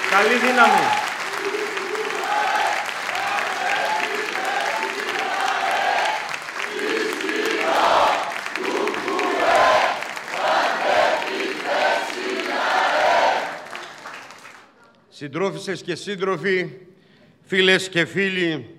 Καλή δύναμη. Συντρόφισσες και σύντροφοι, φίλες και φίλοι,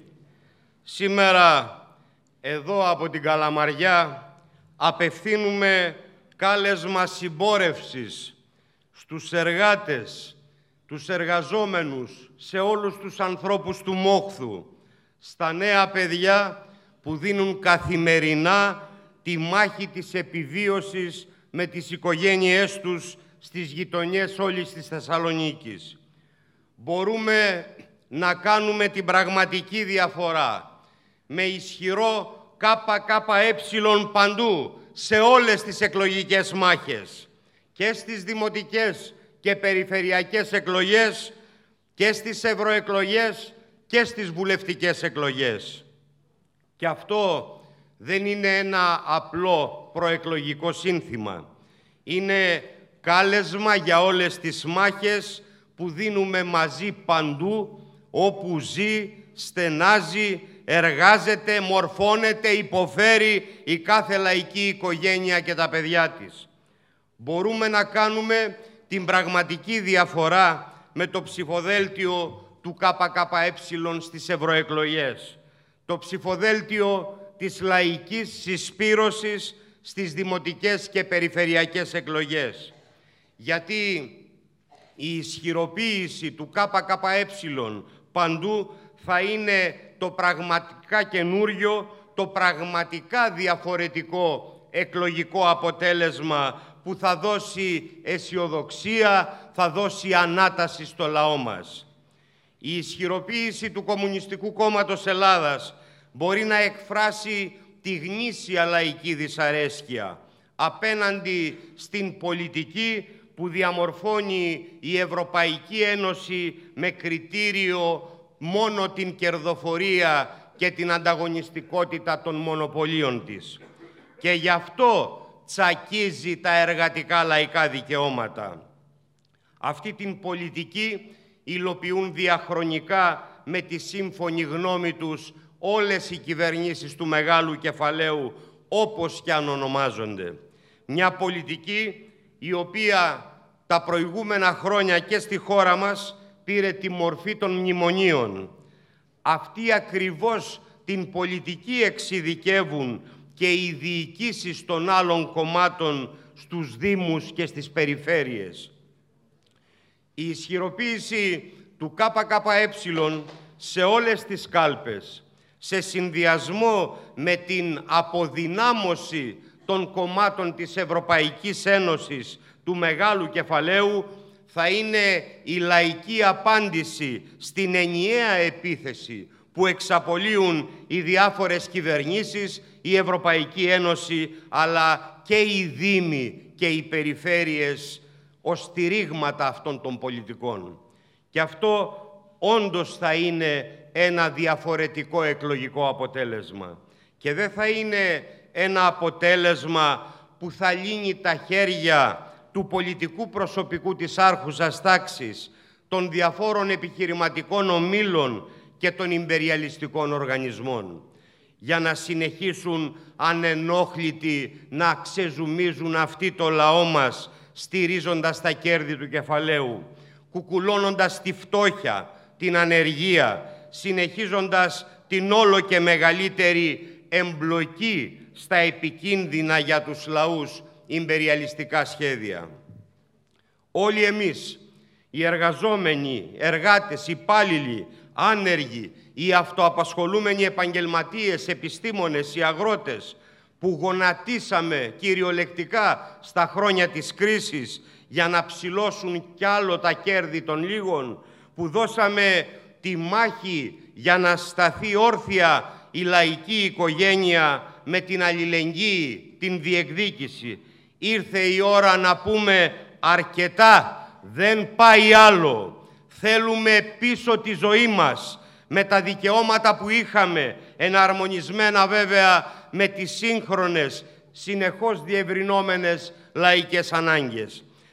σήμερα εδώ από την Καλαμαριά απευθύνουμε κάλεσμα συμπόρευσης στους εργάτες, τους εργαζόμενους, σε όλους τους ανθρώπους του Μόχθου, στα νέα παιδιά που δίνουν καθημερινά τη μάχη της επιβίωσης με τις οικογένειές τους στις γειτονιές όλης της Θεσσαλονίκης. Μπορούμε να κάνουμε την πραγματική διαφορά με ισχυρό ΚΚΕ παντού, σε όλες τις εκλογικές μάχες, και στις δημοτικές και περιφερειακές εκλογές και στις ευρωεκλογές και στις βουλευτικές εκλογές. Και αυτό δεν είναι ένα απλό προεκλογικό σύνθημα. Είναι κάλεσμα για όλες τις μάχες που δίνουμε μαζί παντού, όπου ζει, στενάζει, εργάζεται, μορφώνεται, υποφέρει η κάθε λαϊκή οικογένεια και τα παιδιά της. Μπορούμε να κάνουμε την πραγματική διαφορά με το ψηφοδέλτιο του ΚΚΕ στις ευρωεκλογές, το ψηφοδέλτιο της λαϊκής συσπήρωσης στις δημοτικές και περιφερειακές εκλογές. Γιατί η ισχυροποίηση του ΚΚΕ παντού θα είναι το πραγματικά καινούριο, το πραγματικά διαφορετικό εκλογικό αποτέλεσμα που θα δώσει αισιοδοξία, θα δώσει ανάταση στο λαό μας. Η ισχυροποίηση του Κομμουνιστικού Κόμματος Ελλάδας μπορεί να εκφράσει τη γνήσια λαϊκή δυσαρέσκεια απέναντι στην πολιτική που διαμορφώνει η Ευρωπαϊκή Ένωση με κριτήριο μόνο την κερδοφορία και την ανταγωνιστικότητα των μονοπωλίων της. Και γι' αυτό τσακίζει τα εργατικά λαϊκά δικαιώματα. Αυτή την πολιτική υλοποιούν διαχρονικά με τη σύμφωνη γνώμη τους όλες οι κυβερνήσεις του μεγάλου κεφαλαίου, όπως κι αν ονομάζονται. Μια πολιτική η οποία τα προηγούμενα χρόνια και στη χώρα μας πήρε τη μορφή των μνημονίων. Αυτοί ακριβώς την πολιτική εξειδικεύουν και οι διοικήσεις των άλλων κομμάτων στους δήμους και στις περιφέρειες. Η ισχυροποίηση του ΚΚΕ σε όλες τις κάλπες, σε συνδυασμό με την αποδυνάμωση των κομμάτων της Ευρωπαϊκής Ένωσης του μεγάλου κεφαλαίου, θα είναι η λαϊκή απάντηση στην ενιαία επίθεση που εξαπολύουν οι διάφορες κυβερνήσεις, η Ευρωπαϊκή Ένωση, αλλά και οι δήμοι και οι περιφέρειες ως στηρίγματα αυτών των πολιτικών. Και αυτό όντως θα είναι ένα διαφορετικό εκλογικό αποτέλεσμα. Και δεν θα είναι ένα αποτέλεσμα που θα λύνει τα χέρια του πολιτικού προσωπικού της άρχουσας τάξης, των διαφόρων επιχειρηματικών ομίλων και των ιμπεριαλιστικών οργανισμών, για να συνεχίσουν ανενόχλητοι να ξεζουμίζουν αυτοί το λαό μας, στηρίζοντας τα κέρδη του κεφαλαίου, κουκουλώνοντας τη φτώχεια, την ανεργία, συνεχίζοντας την όλο και μεγαλύτερη εμπλοκή στα επικίνδυνα για τους λαούς ιμπεριαλιστικά σχέδια. Όλοι εμείς, οι εργαζόμενοι, εργάτες, υπάλληλοι, άνεργοι, οι αυτοαπασχολούμενοι επαγγελματίες, επιστήμονες, οι αγρότες, που γονατίσαμε κυριολεκτικά στα χρόνια της κρίσης για να ψηλώσουν κι άλλο τα κέρδη των λίγων, που δώσαμε τη μάχη για να σταθεί όρθια η λαϊκή οικογένεια με την αλληλεγγύη, την διεκδίκηση. Ήρθε η ώρα να πούμε αρκετά, δεν πάει άλλο. Θέλουμε πίσω τη ζωή μας, με τα δικαιώματα που είχαμε, εναρμονισμένα βέβαια με τις σύγχρονες, συνεχώς διευρυνόμενες λαϊκές ανάγκες.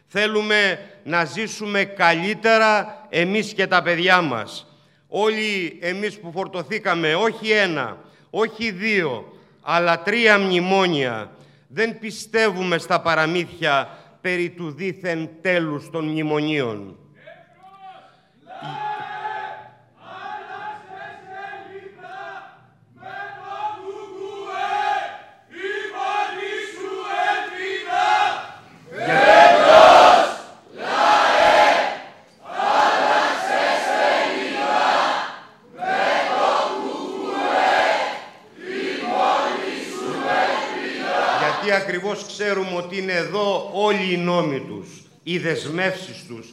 Θέλουμε να ζήσουμε καλύτερα εμείς και τα παιδιά μας. Όλοι εμείς που φορτωθήκαμε, όχι 1, όχι 2, αλλά 3 μνημόνια, δεν πιστεύουμε στα παραμύθια περί του δήθεν τέλους των μνημονίων. Γιατί ακριβώς ξέρουμε ότι είναι εδώ όλοι οι νόμοι τους, οι δεσμεύσεις τους,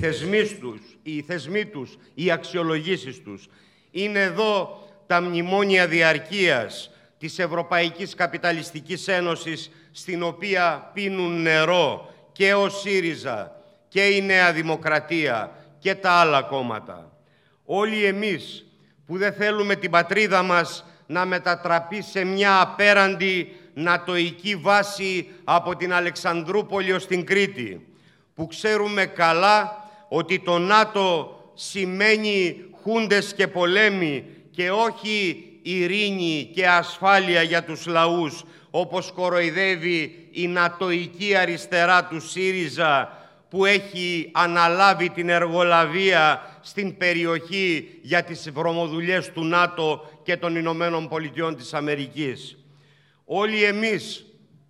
οι θεσμοί τους, οι αξιολογήσεις τους. Είναι εδώ τα μνημόνια διαρκείας της Ευρωπαϊκής Καπιταλιστικής Ένωσης, στην οποία πίνουν νερό και ο ΣΥΡΙΖΑ και η Νέα Δημοκρατία και τα άλλα κόμματα. Όλοι εμείς που δεν θέλουμε την πατρίδα μας να μετατραπεί σε μια απέραντη νατοϊκή βάση από την Αλεξανδρούπολη ως την Κρήτη, που ξέρουμε καλά ότι το ΝΑΤΟ σημαίνει χούντες και πολέμοι και όχι ειρήνη και ασφάλεια για τους λαούς, όπως κοροϊδεύει η νατοϊκή αριστερά του ΣΥΡΙΖΑ, που έχει αναλάβει την εργολαβία στην περιοχή για τις βρωμοδουλειές του ΝΑΤΟ και των Ηνωμένων Πολιτειών της Αμερικής. Όλοι εμείς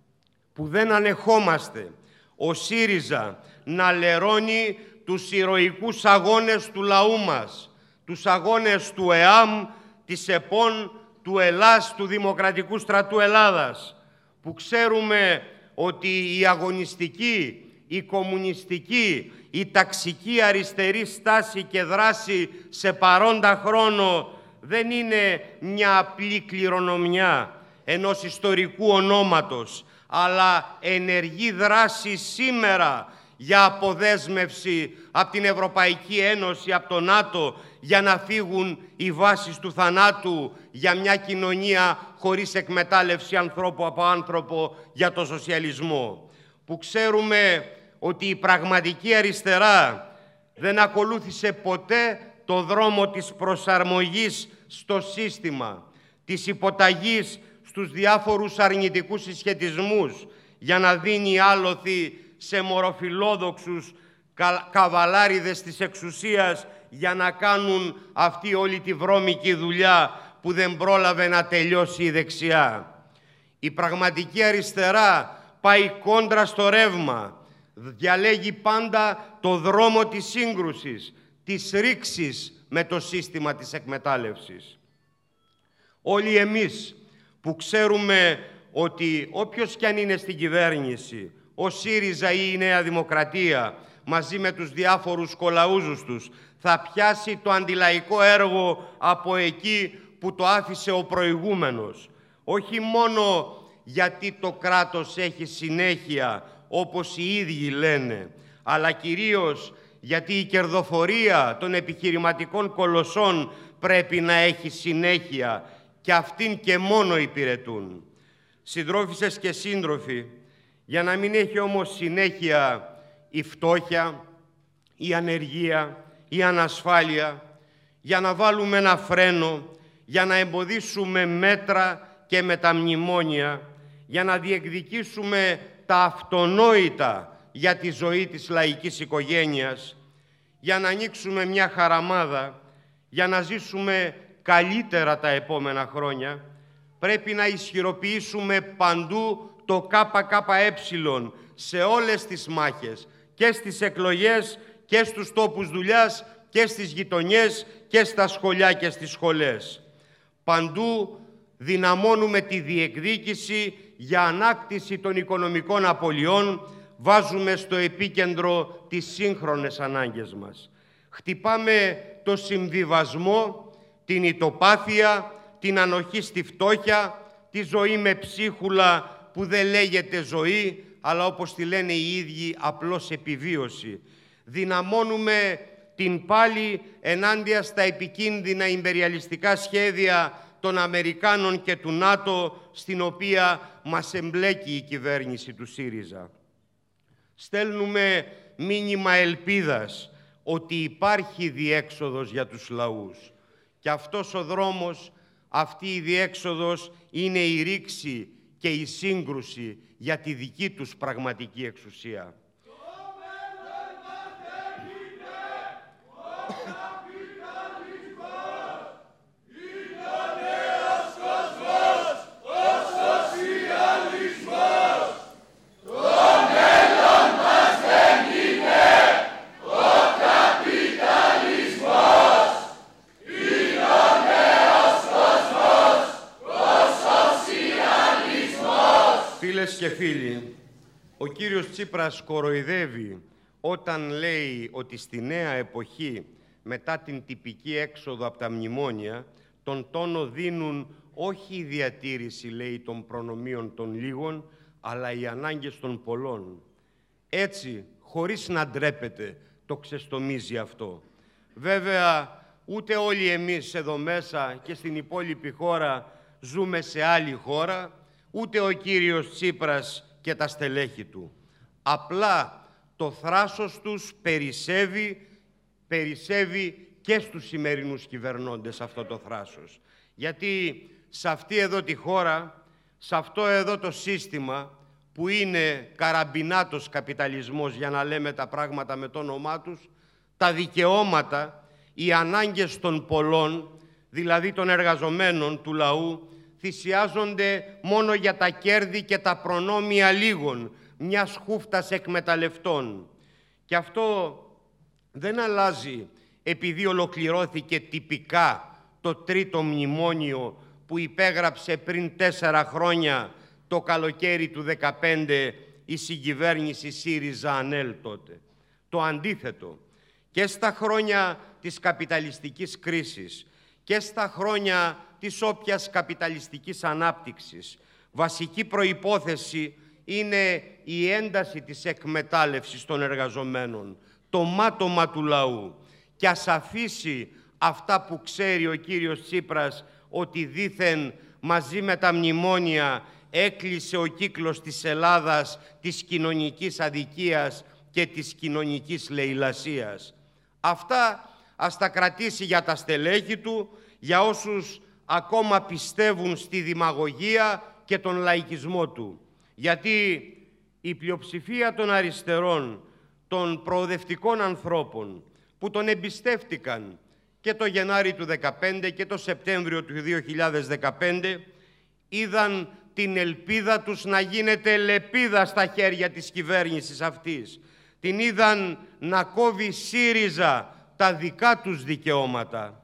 που δεν ανεχόμαστε ο ΣΥΡΙΖΑ να λερώνει τους ηρωικούς αγώνες του λαού μας, τους αγώνες του ΕΑΜ, της ΕΠΟΝ, του ΕΛΑΣ, του Δημοκρατικού Στρατού Ελλάδας, που ξέρουμε ότι η αγωνιστική, η κομμουνιστική, η ταξική αριστερή στάση και δράση σε παρόντα χρόνο δεν είναι μια απλή κληρονομιά ενός ιστορικού ονόματος, αλλά ενεργή δράση σήμερα για αποδέσμευση από την Ευρωπαϊκή Ένωση, από το ΝΑΤΟ, για να φύγουν οι βάσεις του θανάτου για μια κοινωνία χωρίς εκμετάλλευση ανθρώπου από άνθρωπο, για το σοσιαλισμό. Που ξέρουμε ότι η πραγματική αριστερά δεν ακολούθησε ποτέ το δρόμο της προσαρμογής στο σύστημα, της υποταγής στους διάφορους αρνητικούς συσχετισμούς, για να δίνει άλοθη σε μοροφιλόδοξους καβαλάριδες της εξουσίας για να κάνουν αυτή όλη τη βρώμικη δουλειά που δεν πρόλαβε να τελειώσει η δεξιά. Η πραγματική αριστερά πάει κόντρα στο ρεύμα, διαλέγει πάντα το δρόμο της σύγκρουσης, της ρήξης με το σύστημα της εκμετάλλευσης. Όλοι εμείς που ξέρουμε ότι όποιος κι αν είναι στην κυβέρνηση, ο ΣΥΡΙΖΑ ή η Νέα Δημοκρατία, μαζί με τους διάφορους κολαούζους τους, θα πιάσει το αντιλαϊκό έργο από εκεί που το άφησε ο προηγούμενος. Όχι μόνο γιατί το κράτος έχει συνέχεια, όπως οι ίδιοι λένε, αλλά κυρίως γιατί η κερδοφορία των επιχειρηματικών κολοσσών πρέπει να έχει συνέχεια και αυτήν και μόνο υπηρετούν. Συντρόφισσες και σύντροφοι, για να μην έχει όμως συνέχεια η φτώχεια, η ανεργία, η ανασφάλεια, για να βάλουμε ένα φρένο, για να εμποδίσουμε μέτρα και με τα μνημόνια, για να διεκδικήσουμε τα αυτονόητα για τη ζωή της λαϊκής οικογένειας, για να ανοίξουμε μια χαραμάδα, για να ζήσουμε καλύτερα τα επόμενα χρόνια, πρέπει να ισχυροποιήσουμε παντού το ΚΚΕ σε όλες τις μάχες, και στις εκλογές και στους τόπους δουλειάς και στις γειτονιές και στα σχολιά και στις σχολές. Παντού δυναμώνουμε τη διεκδίκηση για ανάκτηση των οικονομικών απολειών, βάζουμε στο επίκεντρο τις σύγχρονες ανάγκες μας. Χτυπάμε το συμβιβασμό, την ητοπάθεια, την ανοχή στη φτώχεια, τη ζωή με ψίχουλα που δεν λέγεται ζωή, αλλά όπως τη λένε οι ίδιοι απλώς επιβίωση. Δυναμώνουμε την πάλι ενάντια στα επικίνδυνα ιμπεριαλιστικά σχέδια των Αμερικάνων και του ΝΑΤΟ, στην οποία μας εμπλέκει η κυβέρνηση του ΣΥΡΙΖΑ. Στέλνουμε μήνυμα ελπίδας ότι υπάρχει διέξοδος για τους λαούς. Και αυτός ο δρόμος, αυτή η διέξοδος είναι η ρήξη και η σύγκρουση για τη δική τους πραγματική εξουσία. Φίλες και φίλοι, ο κύριος Τσίπρας κοροϊδεύει όταν λέει ότι στη νέα εποχή, μετά την τυπική έξοδο από τα μνημόνια, τον τόνο δίνουν όχι η διατήρηση, λέει, των προνομίων των λίγων, αλλά οι ανάγκες των πολλών. Έτσι, χωρίς να ντρέπεται, το ξεστομίζει αυτό. Βέβαια, ούτε όλοι εμείς εδώ μέσα και στην υπόλοιπη χώρα ζούμε σε άλλη χώρα, ούτε ο κύριος Τσίπρας και τα στελέχη του. Απλά το θράσος τους περισσεύει και στους σημερινούς κυβερνώντες αυτό το θράσος. Γιατί σε αυτή εδώ τη χώρα, σε αυτό εδώ το σύστημα που είναι καραμπινάτος καπιταλισμός, για να λέμε τα πράγματα με το όνομά τους, τα δικαιώματα, οι ανάγκες των πολλών, δηλαδή των εργαζομένων του λαού, θυσιάζονται μόνο για τα κέρδη και τα προνόμια λίγων, μιας χούφτας εκμεταλλευτών. Και αυτό δεν αλλάζει επειδή ολοκληρώθηκε τυπικά το τρίτο μνημόνιο που υπέγραψε πριν 4 χρόνια, το καλοκαίρι του 2015, η συγκυβέρνηση ΣΥΡΙΖΑ-ΑΝΕΛ τότε. Το αντίθετο, και στα χρόνια της καπιταλιστικής κρίσης και στα χρόνια της όποιας καπιταλιστικής ανάπτυξης, βασική προϋπόθεση είναι η ένταση της εκμετάλλευσης των εργαζομένων, το μάτωμα του λαού. Και ας αφήσει αυτά που ξέρει ο κύριος Τσίπρας, ότι δήθεν μαζί με τα μνημόνια έκλεισε ο κύκλος της Ελλάδας της κοινωνικής αδικίας και της κοινωνικής λαιλασίας. Αυτά ας τα κρατήσει για τα στελέχη του, για όσους ακόμα πιστεύουν στη δημαγωγία και τον λαϊκισμό του. Γιατί η πλειοψηφία των αριστερών, των προοδευτικών ανθρώπων που τον εμπιστεύτηκαν και το Γενάρη του 2015 και το Σεπτέμβριο του 2015, είδαν την ελπίδα τους να γίνεται λεπίδα στα χέρια της κυβέρνησης αυτής. Την είδαν να κόβει ΣΥΡΙΖΑ τα δικά τους δικαιώματα.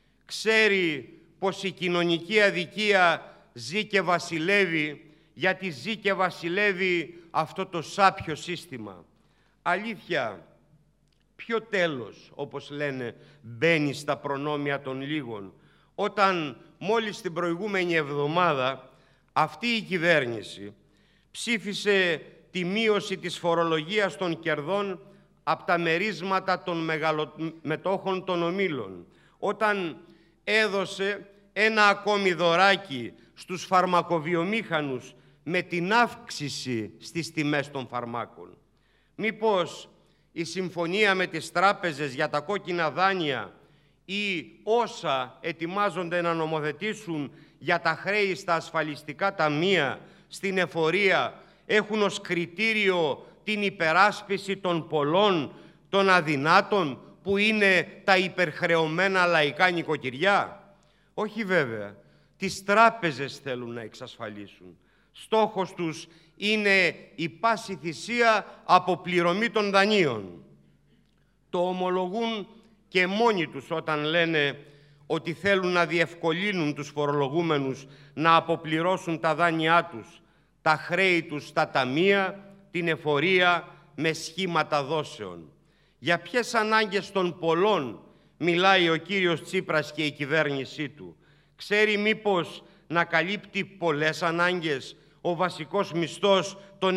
Ξέρει πως η κοινωνική αδικία ζει και βασιλεύει, γιατί ζει και βασιλεύει αυτό το σάπιο σύστημα. Αλήθεια, ποιο τέλος, όπως λένε, μπαίνει στα προνόμια των λίγων, όταν μόλις την προηγούμενη εβδομάδα αυτή η κυβέρνηση ψήφισε τη μείωση της φορολογίας των κερδών από τα μερίσματα των μεγαλομετόχων των ομίλων, όταν έδωσε ένα ακόμη δωράκι στους φαρμακοβιομήχανους με την αύξηση στις τιμές των φαρμάκων. Μήπως η συμφωνία με τις τράπεζες για τα κόκκινα δάνεια ή όσα ετοιμάζονται να νομοθετήσουν για τα χρέη στα ασφαλιστικά ταμεία, στην εφορία, έχουν ως κριτήριο την υπεράσπιση των πολλών, των αδυνάτων, που είναι τα υπερχρεωμένα λαϊκά νοικοκυριά? Όχι βέβαια. Τις τράπεζες θέλουν να εξασφαλίσουν. Στόχος τους είναι η πάση θυσία αποπληρωμή των δανείων. Το ομολογούν και μόνοι τους όταν λένε ότι θέλουν να διευκολύνουν τους φορολογούμενους να αποπληρώσουν τα δάνειά τους, τα χρέη τους στα ταμεία, την εφορία με σχήματα δόσεων. Για ποιες ανάγκες των πολλών μιλάει ο κύριος Τσίπρας και η κυβέρνησή του? Ξέρει μήπως να καλύπτει πολλές ανάγκες ο βασικός μισθός των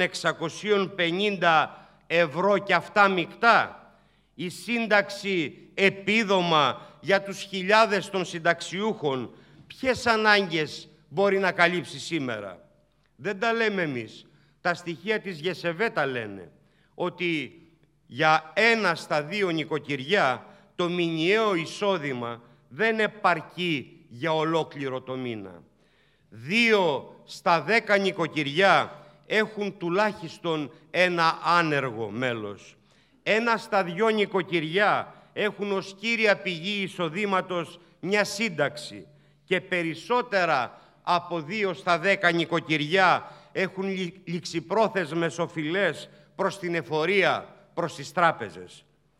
650 ευρώ και αυτά μεικτά? Η σύνταξη επίδομα για τους χιλιάδες των συνταξιούχων, ποιες ανάγκες μπορεί να καλύψει σήμερα? Δεν τα λέμε εμείς. Τα στοιχεία της ΓΕΣΕΒΕ τα λένε. ότι για 1 στα 2 νοικοκυριά το μηνιαίο εισόδημα δεν επαρκεί για ολόκληρο το μήνα. 2 στα 10 νοικοκυριά έχουν τουλάχιστον ένα άνεργο μέλος. 1 στα 2 νοικοκυριά έχουν ως κύρια πηγή εισοδήματος μια σύνταξη και περισσότερα από 2 στα 10 νοικοκυριά έχουν ληξιπρόθεσμες οφειλές προς την εφορία, προς τις τράπεζες.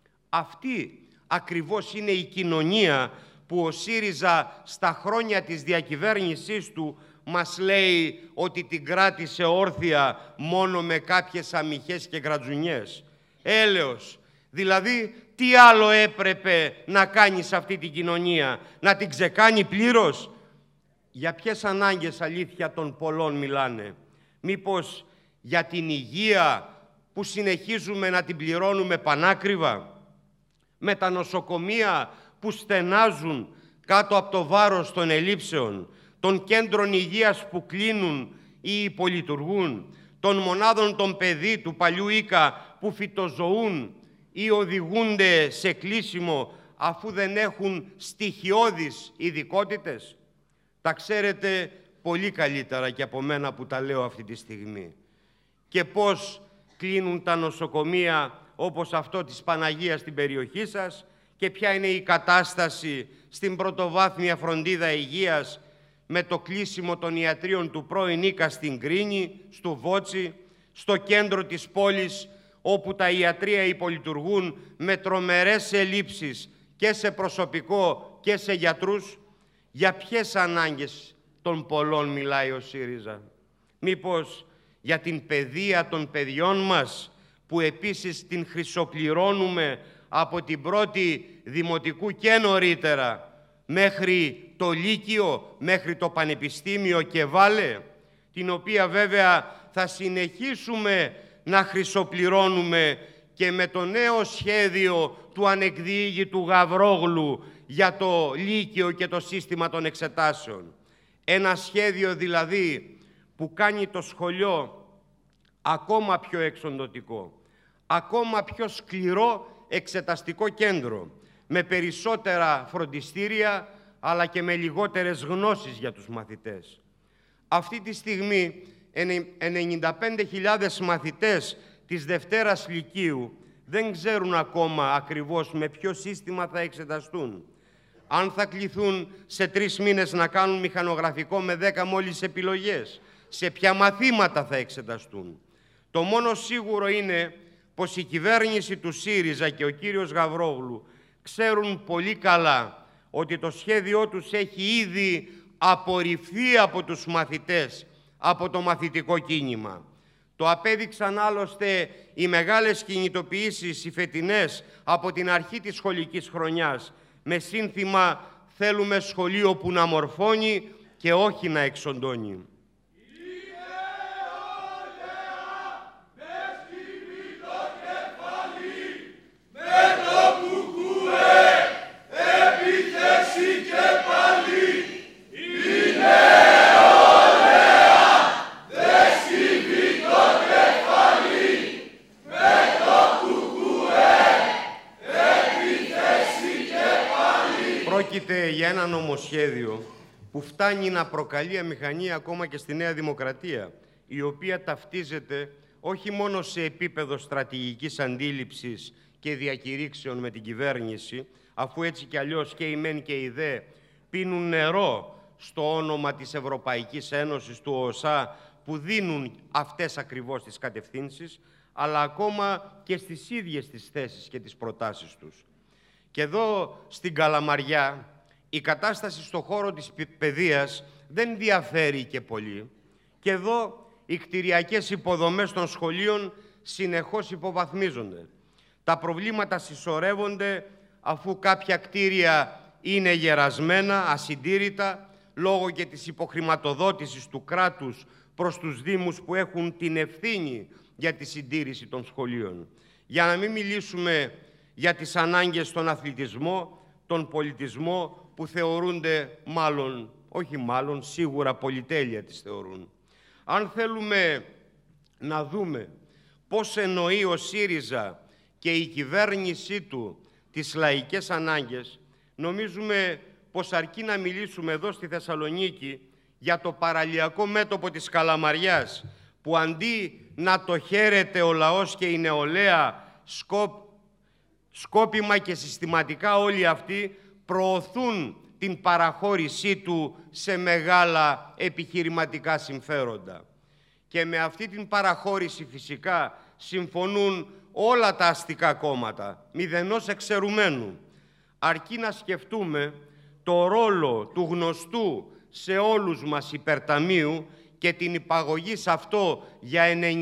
Αυτή ακριβώς είναι η κοινωνία που ο ΣΥΡΙΖΑ στα χρόνια της διακυβέρνησής του μας λέει ότι την κράτησε όρθια μόνο με κάποιες αμυχές και γρατζουνιές. Έλεος. Δηλαδή, τι άλλο έπρεπε να κάνει σε αυτή την κοινωνία, να την ξεκάνει πλήρως? Για ποιες ανάγκες αλήθεια των πολλών μιλάνε? Μήπως για την υγεία που συνεχίζουμε να την πληρώνουμε πανάκριβα? Με τα νοσοκομεία που στενάζουν κάτω από το βάρος των ελλείψεων, των κέντρων υγείας που κλείνουν ή υπολειτουργούν, των μονάδων των παιδί του παλιού Ίκα που φυτοζωούν ή οδηγούνται σε κλείσιμο αφού δεν έχουν στοιχειώδεις ειδικότητες? Τα ξέρετε πολύ καλύτερα και από μένα που τα λέω αυτή τη στιγμή. Και πώς κλείνουν τα νοσοκομεία όπως αυτό της Παναγίας στην περιοχή σας και ποια είναι η κατάσταση στην πρωτοβάθμια φροντίδα υγείας με το κλείσιμο των ιατρίων του πρώην Ίκα στην Κρίνη, στο Βότσι, στο κέντρο της πόλης, όπου τα ιατρεία υπολειτουργούν με τρομερές ελλείψεις και σε προσωπικό και σε γιατρούς. Για ποιες ανάγκες των πολλών μιλάει ο ΣΥΡΙΖΑ? Μήπως για την παιδεία των παιδιών μας, που επίσης την χρυσοπληρώνουμε από την πρώτη δημοτικού και νωρίτερα μέχρι το Λύκειο, μέχρι το Πανεπιστήμιο και βάλε, την οποία βέβαια θα συνεχίσουμε να χρυσοπληρώνουμε και με το νέο σχέδιο του ανεκδιήγητου Γαβρόγλου για το Λύκειο και το σύστημα των εξετάσεων. Ένα σχέδιο δηλαδή που κάνει το σχολείο ακόμα πιο εξοντωτικό, ακόμα πιο σκληρό εξεταστικό κέντρο, με περισσότερα φροντιστήρια αλλά και με λιγότερες γνώσεις για τους μαθητές. Αυτή τη στιγμή 95.000 μαθητές της Δευτέρας Λυκείου δεν ξέρουν ακόμα ακριβώς με ποιο σύστημα θα εξεταστούν. Αν θα κληθούν σε 3 μήνες να κάνουν μηχανογραφικό με 10 μόλις επιλογές, σε ποια μαθήματα θα εξεταστούν. Το μόνο σίγουρο είναι πως η κυβέρνηση του ΣΥΡΙΖΑ και ο κύριος Γαβρόγλου ξέρουν πολύ καλά ότι το σχέδιό τους έχει ήδη απορριφθεί από τους μαθητές, από το μαθητικό κίνημα. Το απέδειξαν άλλωστε οι μεγάλες κινητοποιήσεις, οι φετινές, από την αρχή της σχολικής χρονιάς, με σύνθημα «Θέλουμε σχολείο που να μορφώνει και όχι να εξοντώνει». Πρόκειται για ένα νομοσχέδιο που φτάνει να προκαλεί αμηχανία ακόμα και στη Νέα Δημοκρατία, η οποία ταυτίζεται όχι μόνο σε επίπεδο στρατηγικής αντίληψης και διακηρύξεων με την κυβέρνηση, αφού έτσι κι αλλιώς και οι μεν και οι δε πίνουν νερό στο όνομα της Ευρωπαϊκής Ένωσης, του ΟΣΑ, που δίνουν αυτές ακριβώς τις κατευθύνσεις, αλλά ακόμα και στις ίδιες τις θέσεις και τις προτάσεις τους. Και εδώ στην Καλαμαριά η κατάσταση στον χώρο της παιδείας δεν διαφέρει και πολύ. Και εδώ οι κτηριακές υποδομές των σχολείων συνεχώς υποβαθμίζονται. Τα προβλήματα συσσωρεύονται αφού κάποια κτίρια είναι γερασμένα, ασυντήρητα, λόγω και της υποχρηματοδότησης του κράτους προς τους Δήμους που έχουν την ευθύνη για τη συντήρηση των σχολείων. Για να μην μιλήσουμε για τις ανάγκες στον αθλητισμό, τον πολιτισμό, που θεωρούνται σίγουρα πολυτέλεια τις θεωρούν. Αν θέλουμε να δούμε πώς εννοεί ο ΣΥΡΙΖΑ και η κυβέρνησή του τις λαϊκές ανάγκες, νομίζουμε πως αρκεί να μιλήσουμε εδώ στη Θεσσαλονίκη για το παραλιακό μέτωπο της Καλαμαριάς, που αντί να το χαίρεται ο λαός και η νεολαία, σκόπιμα και συστηματικά όλοι αυτοί προωθούν την παραχώρησή του σε μεγάλα επιχειρηματικά συμφέροντα. Και με αυτή την παραχώρηση φυσικά συμφωνούν όλα τα αστικά κόμματα, μηδενός εξαιρουμένου. Αρκεί να σκεφτούμε το ρόλο του γνωστού σε όλους μας υπερταμείου και την υπαγωγή σε αυτό για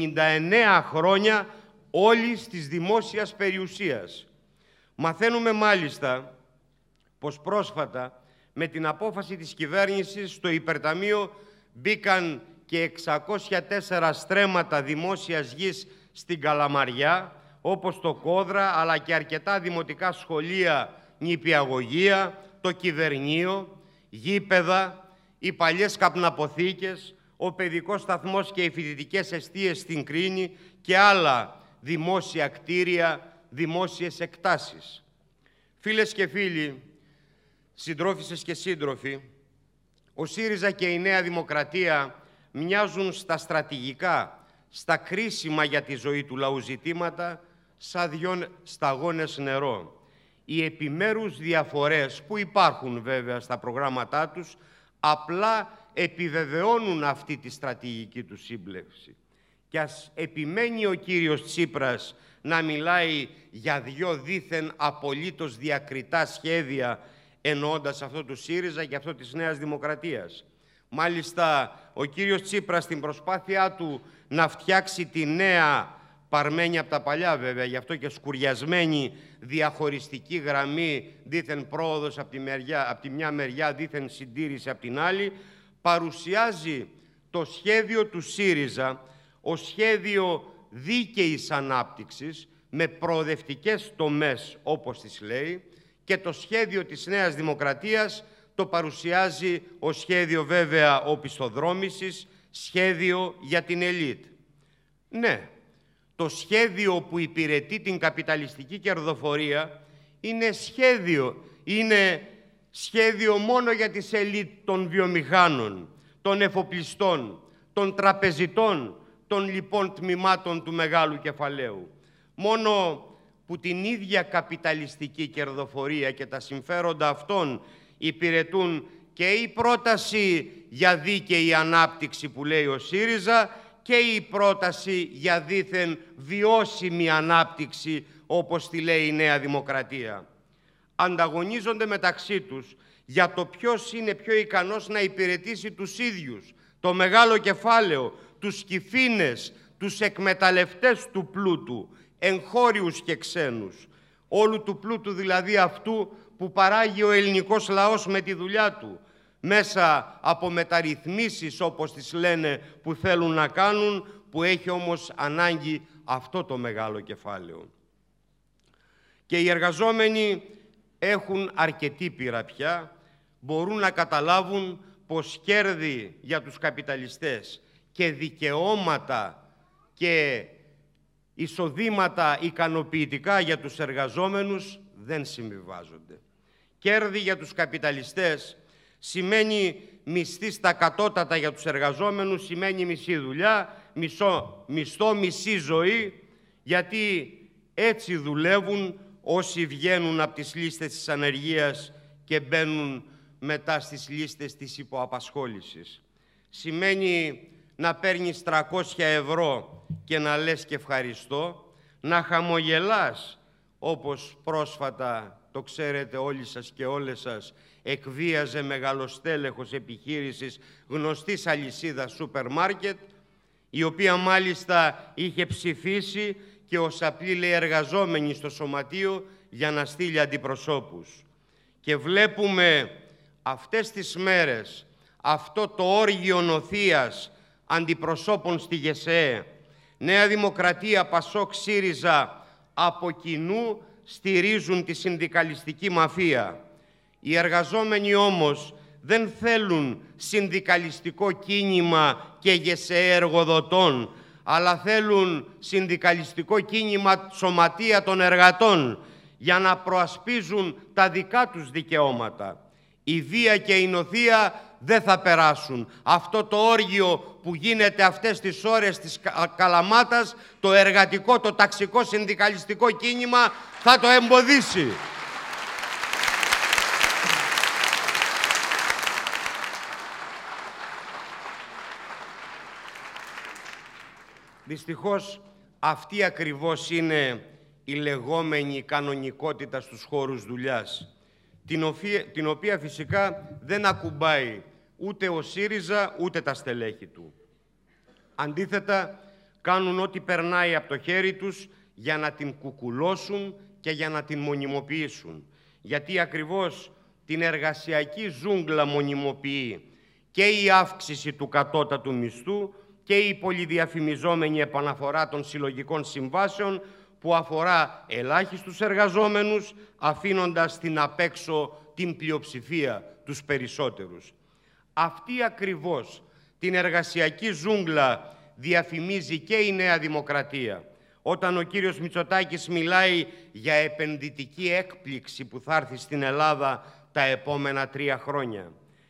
99 χρόνια όλης της δημόσιας περιουσίας. Μαθαίνουμε μάλιστα πως πρόσφατα με την απόφαση της κυβέρνησης στο υπερταμείο μπήκαν και 604 στρέμματα δημόσιας γης στην Καλαμαριά, όπως το Κόδρα, αλλά και αρκετά δημοτικά σχολεία, νηπιαγωγεία, το Κυβερνείο, γήπεδα, οι παλιές καπναποθήκες, ο παιδικός σταθμός και οι φοιτητικές εστίες στην Κρίνη και άλλα δημόσια κτίρια, δημόσιες εκτάσεις. Φίλες και φίλοι, συντρόφισσες και σύντροφοι, ο ΣΥΡΙΖΑ και η Νέα Δημοκρατία μοιάζουν στα στρατηγικά, στα κρίσιμα για τη ζωή του λαού ζητήματα, σαν δυο σταγόνες νερό. Οι επιμέρους διαφορές που υπάρχουν βέβαια στα προγράμματά τους απλά επιβεβαιώνουν αυτή τη στρατηγική του σύμπλευση. Και ας επιμένει ο κύριος Τσίπρας να μιλάει για δυο δήθεν απολύτως διακριτά σχέδια, εννοώντας αυτό του ΣΥΡΙΖΑ και αυτό της Νέας Δημοκρατίας. Μάλιστα, ο κύριος Τσίπρας στην προσπάθειά του να φτιάξει τη νέα, παρμένη από τα παλιά βέβαια, γι' αυτό και σκουριασμένη διαχωριστική γραμμή, δήθεν πρόοδος από τη μια μεριά, δήθεν συντήρηση από την άλλη, παρουσιάζει το σχέδιο του ΣΥΡΙΖΑ ως σχέδιο δίκαιης ανάπτυξης με προοδευτικές τομές, όπως τις λέει, και το σχέδιο της Νέας Δημοκρατίας το παρουσιάζει ως σχέδιο βέβαια οπισθοδρόμησης, σχέδιο για την ελίτ. Ναι, το σχέδιο που υπηρετεί την καπιταλιστική κερδοφορία είναι σχέδιο μόνο για τις ελίτ των βιομηχάνων, των εφοπλιστών, των τραπεζιτών, των λοιπόν τμήματων του μεγάλου κεφαλαίου. Μόνο που την ίδια καπιταλιστική κερδοφορία και τα συμφέροντα αυτών υπηρετούν και η πρόταση για δίκαιη ανάπτυξη που λέει ο ΣΥΡΙΖΑ και η πρόταση για δήθεν βιώσιμη ανάπτυξη, όπως τη λέει η Νέα Δημοκρατία. Ανταγωνίζονται μεταξύ τους για το ποιος είναι πιο ικανός να υπηρετήσει τους ίδιους, το μεγάλο κεφάλαιο, τους κυφήνες, τους εκμεταλλευτές του πλούτου, εγχώριους και ξένους, όλου του πλούτου δηλαδή αυτού που παράγει ο ελληνικός λαός με τη δουλειά του, μέσα από μεταρρυθμίσεις όπως τις λένε που θέλουν να κάνουν, που έχει όμως ανάγκη αυτό το μεγάλο κεφάλαιο. Και οι εργαζόμενοι έχουν αρκετή πείρα πια, μπορούν να καταλάβουν πως κέρδη για τους καπιταλιστές και δικαιώματα και εισοδήματα ικανοποιητικά για τους εργαζόμενους δεν συμβιβάζονται. Κέρδη για τους καπιταλιστές σημαίνει μισθή στα κατώτατα για τους εργαζόμενους, σημαίνει μισή δουλειά, μισθό, μισή ζωή, γιατί έτσι δουλεύουν όσοι βγαίνουν από τις λίστες της ανεργίας και μπαίνουν μετά στις λίστες της υποαπασχόλησης. Σημαίνει να παίρνεις 300 ευρώ και να λες και ευχαριστώ, να χαμογελάς, όπως πρόσφατα, το ξέρετε όλοι σας και όλες σας, εκβίαζε μεγαλοστέλεχος επιχείρησης γνωστής αλυσίδας σούπερ μάρκετ, η οποία μάλιστα είχε ψηφίσει και ως απλή λέει εργαζόμενοι στο σωματείο για να στείλει αντιπροσώπους. Και βλέπουμε αυτές τις μέρες αυτό το όργιο νοθείας αντιπροσώπων στη ΓΕΣΕΕ. Νέα Δημοκρατία, ΠΑΣΟΚ, ΣΥΡΙΖΑ από κοινού στηρίζουν τη συνδικαλιστική μαφία. Οι εργαζόμενοι όμως δεν θέλουν συνδικαλιστικό κίνημα και ΓΕΣΕΕ εργοδοτών, αλλά θέλουν συνδικαλιστικό κίνημα σωματεία των εργατών για να προασπίζουν τα δικά τους δικαιώματα. Η βία και η νοθεία δεν θα περάσουν. Αυτό το όργιο που γίνεται αυτές τις ώρες της Καλαμάτας, το εργατικό, το ταξικό συνδικαλιστικό κίνημα θα το εμποδίσει. Δυστυχώς, αυτή ακριβώς είναι η λεγόμενη κανονικότητα στους χώρους δουλειάς, την οποία φυσικά δεν ακουμπάει ούτε ο ΣΥΡΙΖΑ ούτε τα στελέχη του. Αντίθετα, κάνουν ό,τι περνάει από το χέρι τους για να την κουκουλώσουν και για να την μονιμοποιήσουν. Γιατί ακριβώς την εργασιακή ζούγκλα μονιμοποιεί και η αύξηση του κατώτατου μισθού και η πολυδιαφημιζόμενη επαναφορά των συλλογικών συμβάσεων που αφορά ελάχιστους εργαζόμενους, αφήνοντας την απέξω την πλειοψηφία, τους περισσότερους. Αυτή ακριβώς την εργασιακή ζούγκλα διαφημίζει και η Νέα Δημοκρατία. Όταν ο κύριος Μητσοτάκης μιλάει για επενδυτική έκπληξη που θα έρθει στην Ελλάδα τα επόμενα 3 χρόνια.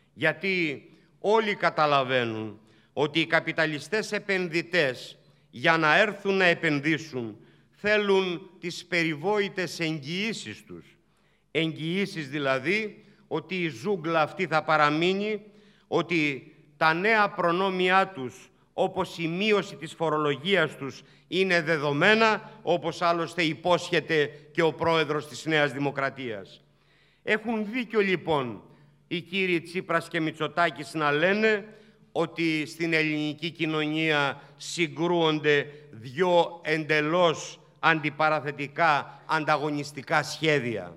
Γιατί όλοι καταλαβαίνουν ότι οι καπιταλιστές επενδυτές για να έρθουν να επενδύσουν θέλουν τις περιβόητες εγγυήσεις τους. Εγγυήσεις δηλαδή ότι η ζούγκλα αυτή θα παραμείνει, ότι τα νέα προνόμια τους, όπως η μείωση της φορολογίας τους, είναι δεδομένα, όπως άλλωστε υπόσχεται και ο πρόεδρος της Νέας Δημοκρατίας. Έχουν δίκιο λοιπόν οι κύριοι Τσίπρας και Μητσοτάκης να λένε ότι στην ελληνική κοινωνία συγκρούονται δύο εντελώς αντιπαραθετικά, ανταγωνιστικά σχέδια.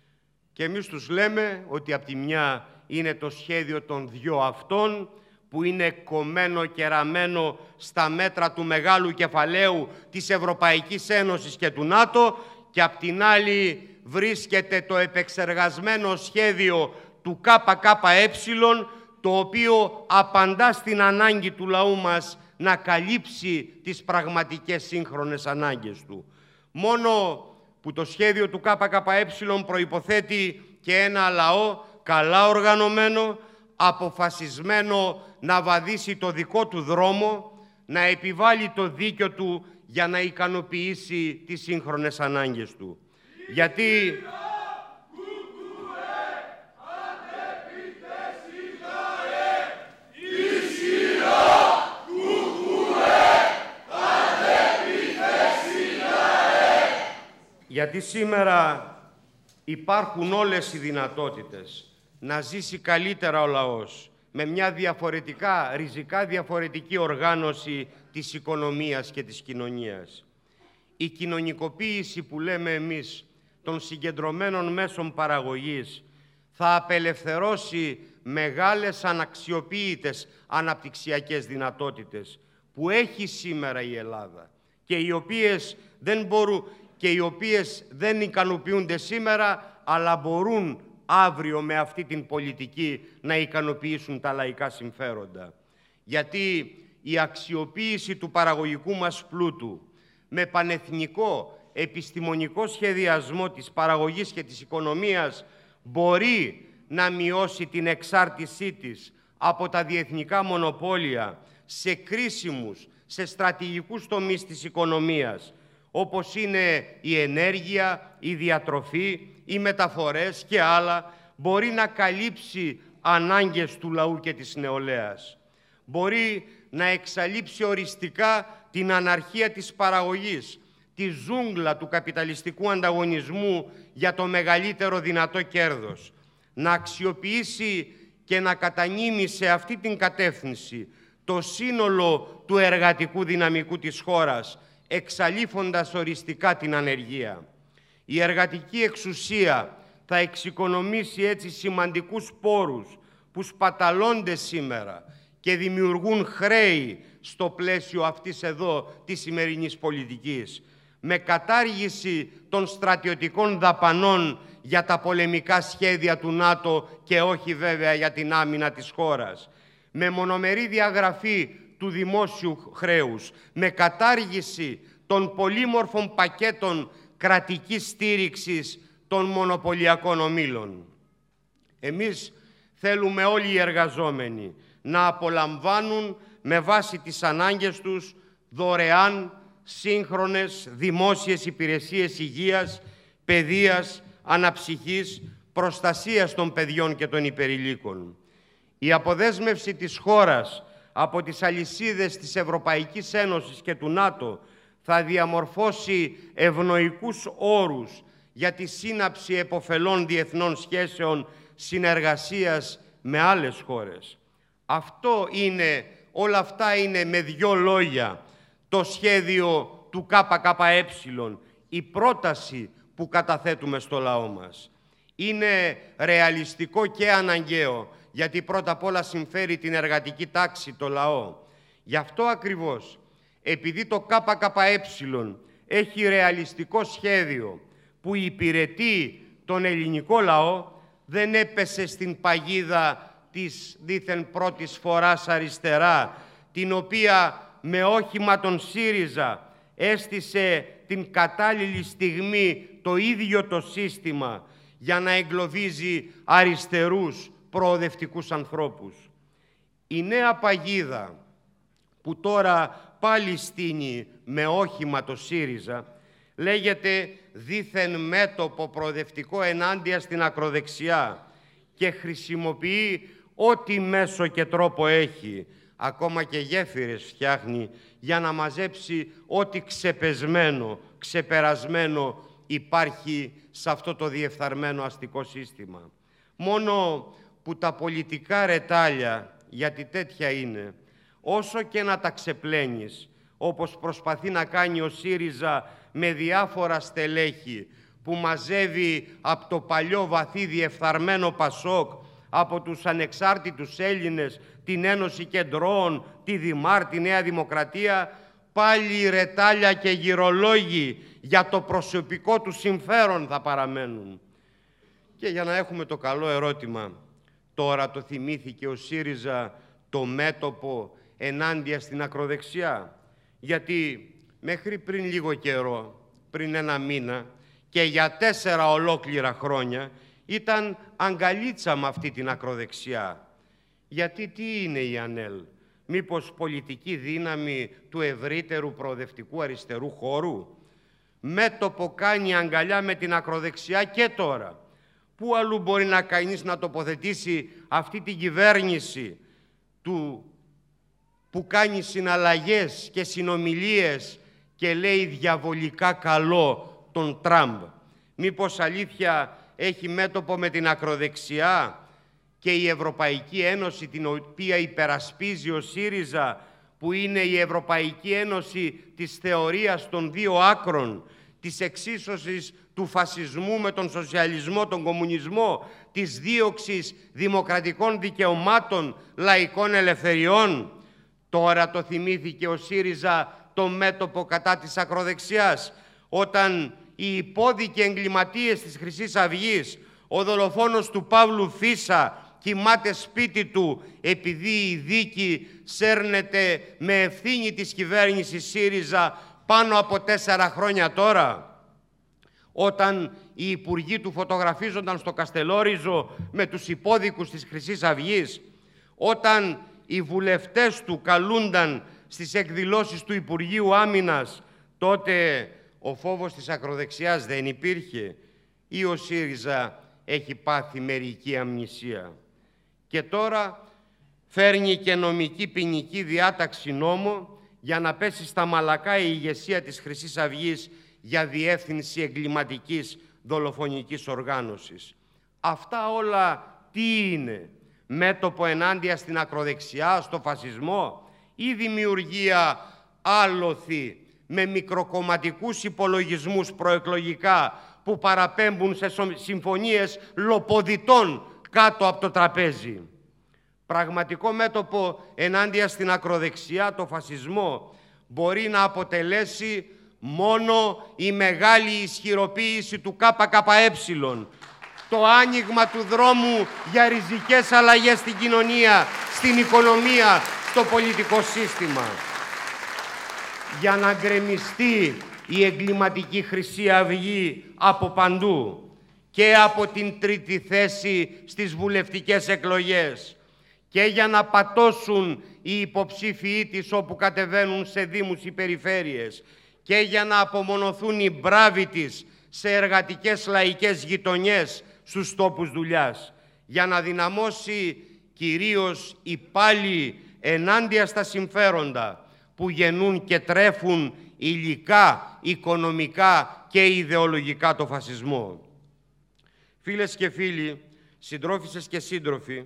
Και εμείς τους λέμε ότι από τη μια είναι το σχέδιο των δυο αυτών, που είναι κομμένο και ραμμένο στα μέτρα του μεγάλου κεφαλαίου της Ευρωπαϊκής Ένωσης και του ΝΑΤΟ, και απ' την άλλη βρίσκεται το επεξεργασμένο σχέδιο του ΚΚΕ, το οποίο απαντά στην ανάγκη του λαού μας να καλύψει τις πραγματικές σύγχρονες ανάγκες του. Μόνο που το σχέδιο του ΚΚΕ προϋποθέτει και ένα λαό καλά οργανωμένο, αποφασισμένο να βαδίσει το δικό του δρόμο, να επιβάλλει το δίκιο του για να ικανοποιήσει τις σύγχρονες ανάγκες του. Γιατί Γιατί σήμερα υπάρχουν όλες οι δυνατότητες να ζήσει καλύτερα ο λαός με μια ριζικά διαφορετική οργάνωση της οικονομίας και της κοινωνίας. Η κοινωνικοποίηση που λέμε εμείς των συγκεντρωμένων μέσων παραγωγής θα απελευθερώσει μεγάλες αναξιοποιητές αναπτυξιακές δυνατότητες που έχει σήμερα η Ελλάδα και οι οποίες δεν ικανοποιούνται σήμερα, αλλά μπορούν αύριο με αυτή την πολιτική να ικανοποιήσουν τα λαϊκά συμφέροντα. Γιατί η αξιοποίηση του παραγωγικού μας πλούτου με πανεθνικό επιστημονικό σχεδιασμό της παραγωγής και της οικονομίας μπορεί να μειώσει την εξάρτησή της από τα διεθνικά μονοπόλια σε κρίσιμους, σε στρατηγικούς τομείς της οικονομίας, όπως είναι η ενέργεια, η διατροφή, οι μεταφορές και άλλα, μπορεί να καλύψει ανάγκες του λαού και της νεολαίας. Μπορεί να εξαλείψει οριστικά την αναρχία της παραγωγής, τη ζούγκλα του καπιταλιστικού ανταγωνισμού για το μεγαλύτερο δυνατό κέρδος, να αξιοποιήσει και να κατανείμει σε αυτή την κατεύθυνση το σύνολο του εργατικού δυναμικού της χώρας, εξαλείφοντας οριστικά την ανεργία. Η εργατική εξουσία θα εξοικονομήσει έτσι σημαντικούς πόρους που σπαταλώνται σήμερα και δημιουργούν χρέη στο πλαίσιο αυτής εδώ της σημερινής πολιτικής, με κατάργηση των στρατιωτικών δαπανών για τα πολεμικά σχέδια του ΝΑΤΟ και όχι βέβαια για την άμυνα της χώρας, με μονομερή διαγραφή του δημόσιου χρέους, με κατάργηση των πολύμορφων πακέτων κρατικής στήριξης των μονοπωλιακών ομίλων. Εμείς θέλουμε όλοι οι εργαζόμενοι να απολαμβάνουν με βάση τις ανάγκες τους δωρεάν σύγχρονες δημόσιες υπηρεσίες υγείας, παιδείας, αναψυχής, προστασίας των παιδιών και των υπερηλίκων. Η αποδέσμευση της χώρας από τις αλυσίδες της Ευρωπαϊκής Ένωσης και του ΝΑΤΟ θα διαμορφώσει ευνοϊκούς όρους για τη σύναψη επωφελών διεθνών σχέσεων συνεργασίας με άλλες χώρες. Όλα αυτά είναι με δύο λόγια το σχέδιο του ΚΚΕ, η πρόταση που καταθέτουμε στο λαό μας. Είναι ρεαλιστικό και αναγκαίο, γιατί πρώτα απ' όλα συμφέρει την εργατική τάξη, το λαό. Γι' αυτό ακριβώς, επειδή το ΚΚΕ έχει ρεαλιστικό σχέδιο που υπηρετεί τον ελληνικό λαό, δεν έπεσε στην παγίδα της δήθεν πρώτης φοράς αριστερά, την οποία με όχημα τον ΣΥΡΙΖΑ έστησε την κατάλληλη στιγμή το ίδιο το σύστημα για να εγκλωβίζει αριστερούς προοδευτικούς ανθρώπους. Η νέα παγίδα που τώρα πάλι στείνει με όχημα το ΣΥΡΙΖΑ λέγεται δήθεν μέτωπο προοδευτικό ενάντια στην ακροδεξιά και χρησιμοποιεί ό,τι μέσο και τρόπο έχει, ακόμα και γέφυρες φτιάχνει για να μαζέψει ό,τι ξεπεσμένο, ξεπερασμένο υπάρχει σε αυτό το διεφθαρμένο αστικό σύστημα. Μόνο που τα πολιτικά ρετάλια, γιατί τέτοια είναι, όσο και να τα ξεπλένεις, όπως προσπαθεί να κάνει ο ΣΥΡΙΖΑ με διάφορα στελέχη που μαζεύει από το παλιό βαθύ διεφθαρμένο ΠΑΣΟΚ, από τους ανεξάρτητους Έλληνες, την Ένωση Κεντρών, τη Δημάρ, τη Νέα Δημοκρατία, πάλι ρετάλια και γυρολόγοι για το προσωπικό του συμφέρον θα παραμένουν. Και για να έχουμε το καλό ερώτημα, τώρα το θυμήθηκε ο ΣΥΡΙΖΑ το μέτωπο ενάντια στην ακροδεξιά? Γιατί μέχρι πριν λίγο καιρό, πριν ένα μήνα και για 4 ολόκληρα χρόνια, ήταν αγκαλίτσα με αυτή την ακροδεξιά. Γιατί τι είναι η ΑΝΕΛ? Μήπως πολιτική δύναμη του ευρύτερου προοδευτικού αριστερού χώρου? Μέτωπο κάνει αγκαλιά με την ακροδεξιά και τώρα. Πού αλλού μπορεί να κανείς να τοποθετήσει αυτή την κυβέρνηση που κάνει συναλλαγές και συνομιλίες και λέει διαβολικά καλό τον Τραμπ? Μήπως αλήθεια έχει μέτωπο με την ακροδεξιά και η Ευρωπαϊκή Ένωση, την οποία υπερασπίζει ο ΣΥΡΙΖΑ, που είναι η Ευρωπαϊκή Ένωση της θεωρίας των δύο άκρων, της εξίσωσης του φασισμού με τον σοσιαλισμό, τον κομμουνισμό, της δίωξης δημοκρατικών δικαιωμάτων, λαϊκών ελευθεριών? Τώρα το θυμήθηκε ο ΣΥΡΙΖΑ το μέτωπο κατά της ακροδεξιάς, όταν οι υπόδικοι εγκληματίες της Χρυσής Αυγής, ο δολοφόνος του Παύλου Φίσα, κοιμάται σπίτι του επειδή η δίκη σέρνεται με ευθύνη της κυβέρνησης ΣΥΡΙΖΑ πάνω από 4 χρόνια τώρα? Όταν οι υπουργοί του φωτογραφίζονταν στο Καστελόριζο με τους υπόδικους της Χρυσής Αυγής, όταν οι βουλευτές του καλούνταν στις εκδηλώσεις του Υπουργείου Άμυνας, τότε ο φόβος της ακροδεξιάς δεν υπήρχε, ή ο ΣΥΡΙΖΑ έχει πάθει μερική αμνησία? Και τώρα φέρνει και νομική ποινική διάταξη νόμο για να πέσει στα μαλακά η ηγεσία της Χρυσής Αυγής για διεύθυνση εγκληματικής δολοφονικής οργάνωσης. Αυτά όλα τι είναι? Μέτωπο ενάντια στην ακροδεξιά, στο φασισμό, ή δημιουργία άλοθη με μικροκομματικούς υπολογισμούς προεκλογικά που παραπέμπουν σε συμφωνίες λοποδιτών κάτω από το τραπέζι? Πραγματικό μέτωπο ενάντια στην ακροδεξιά, το φασισμό, μπορεί να αποτελέσει μόνο η μεγάλη ισχυροποίηση του ΚΚΕ, το άνοιγμα του δρόμου για ριζικές αλλαγές στην κοινωνία, στην οικονομία, στο πολιτικό σύστημα, για να γκρεμιστεί η εγκληματική Χρυσή Αυγή από παντού και από την τρίτη θέση στις βουλευτικές εκλογές και για να πατώσουν οι υποψήφιοι της όπου κατεβαίνουν σε δήμους ή περιφέρειες και για να απομονωθούν οι μπράβοι της σε εργατικές λαϊκές γειτονιές στους τόπους δουλειάς, για να δυναμώσει κυρίως οι πάλι ενάντια στα συμφέροντα που γεννούν και τρέφουν υλικά, οικονομικά και ιδεολογικά το φασισμό. Φίλες και φίλοι, συντρόφισσες και σύντροφοι,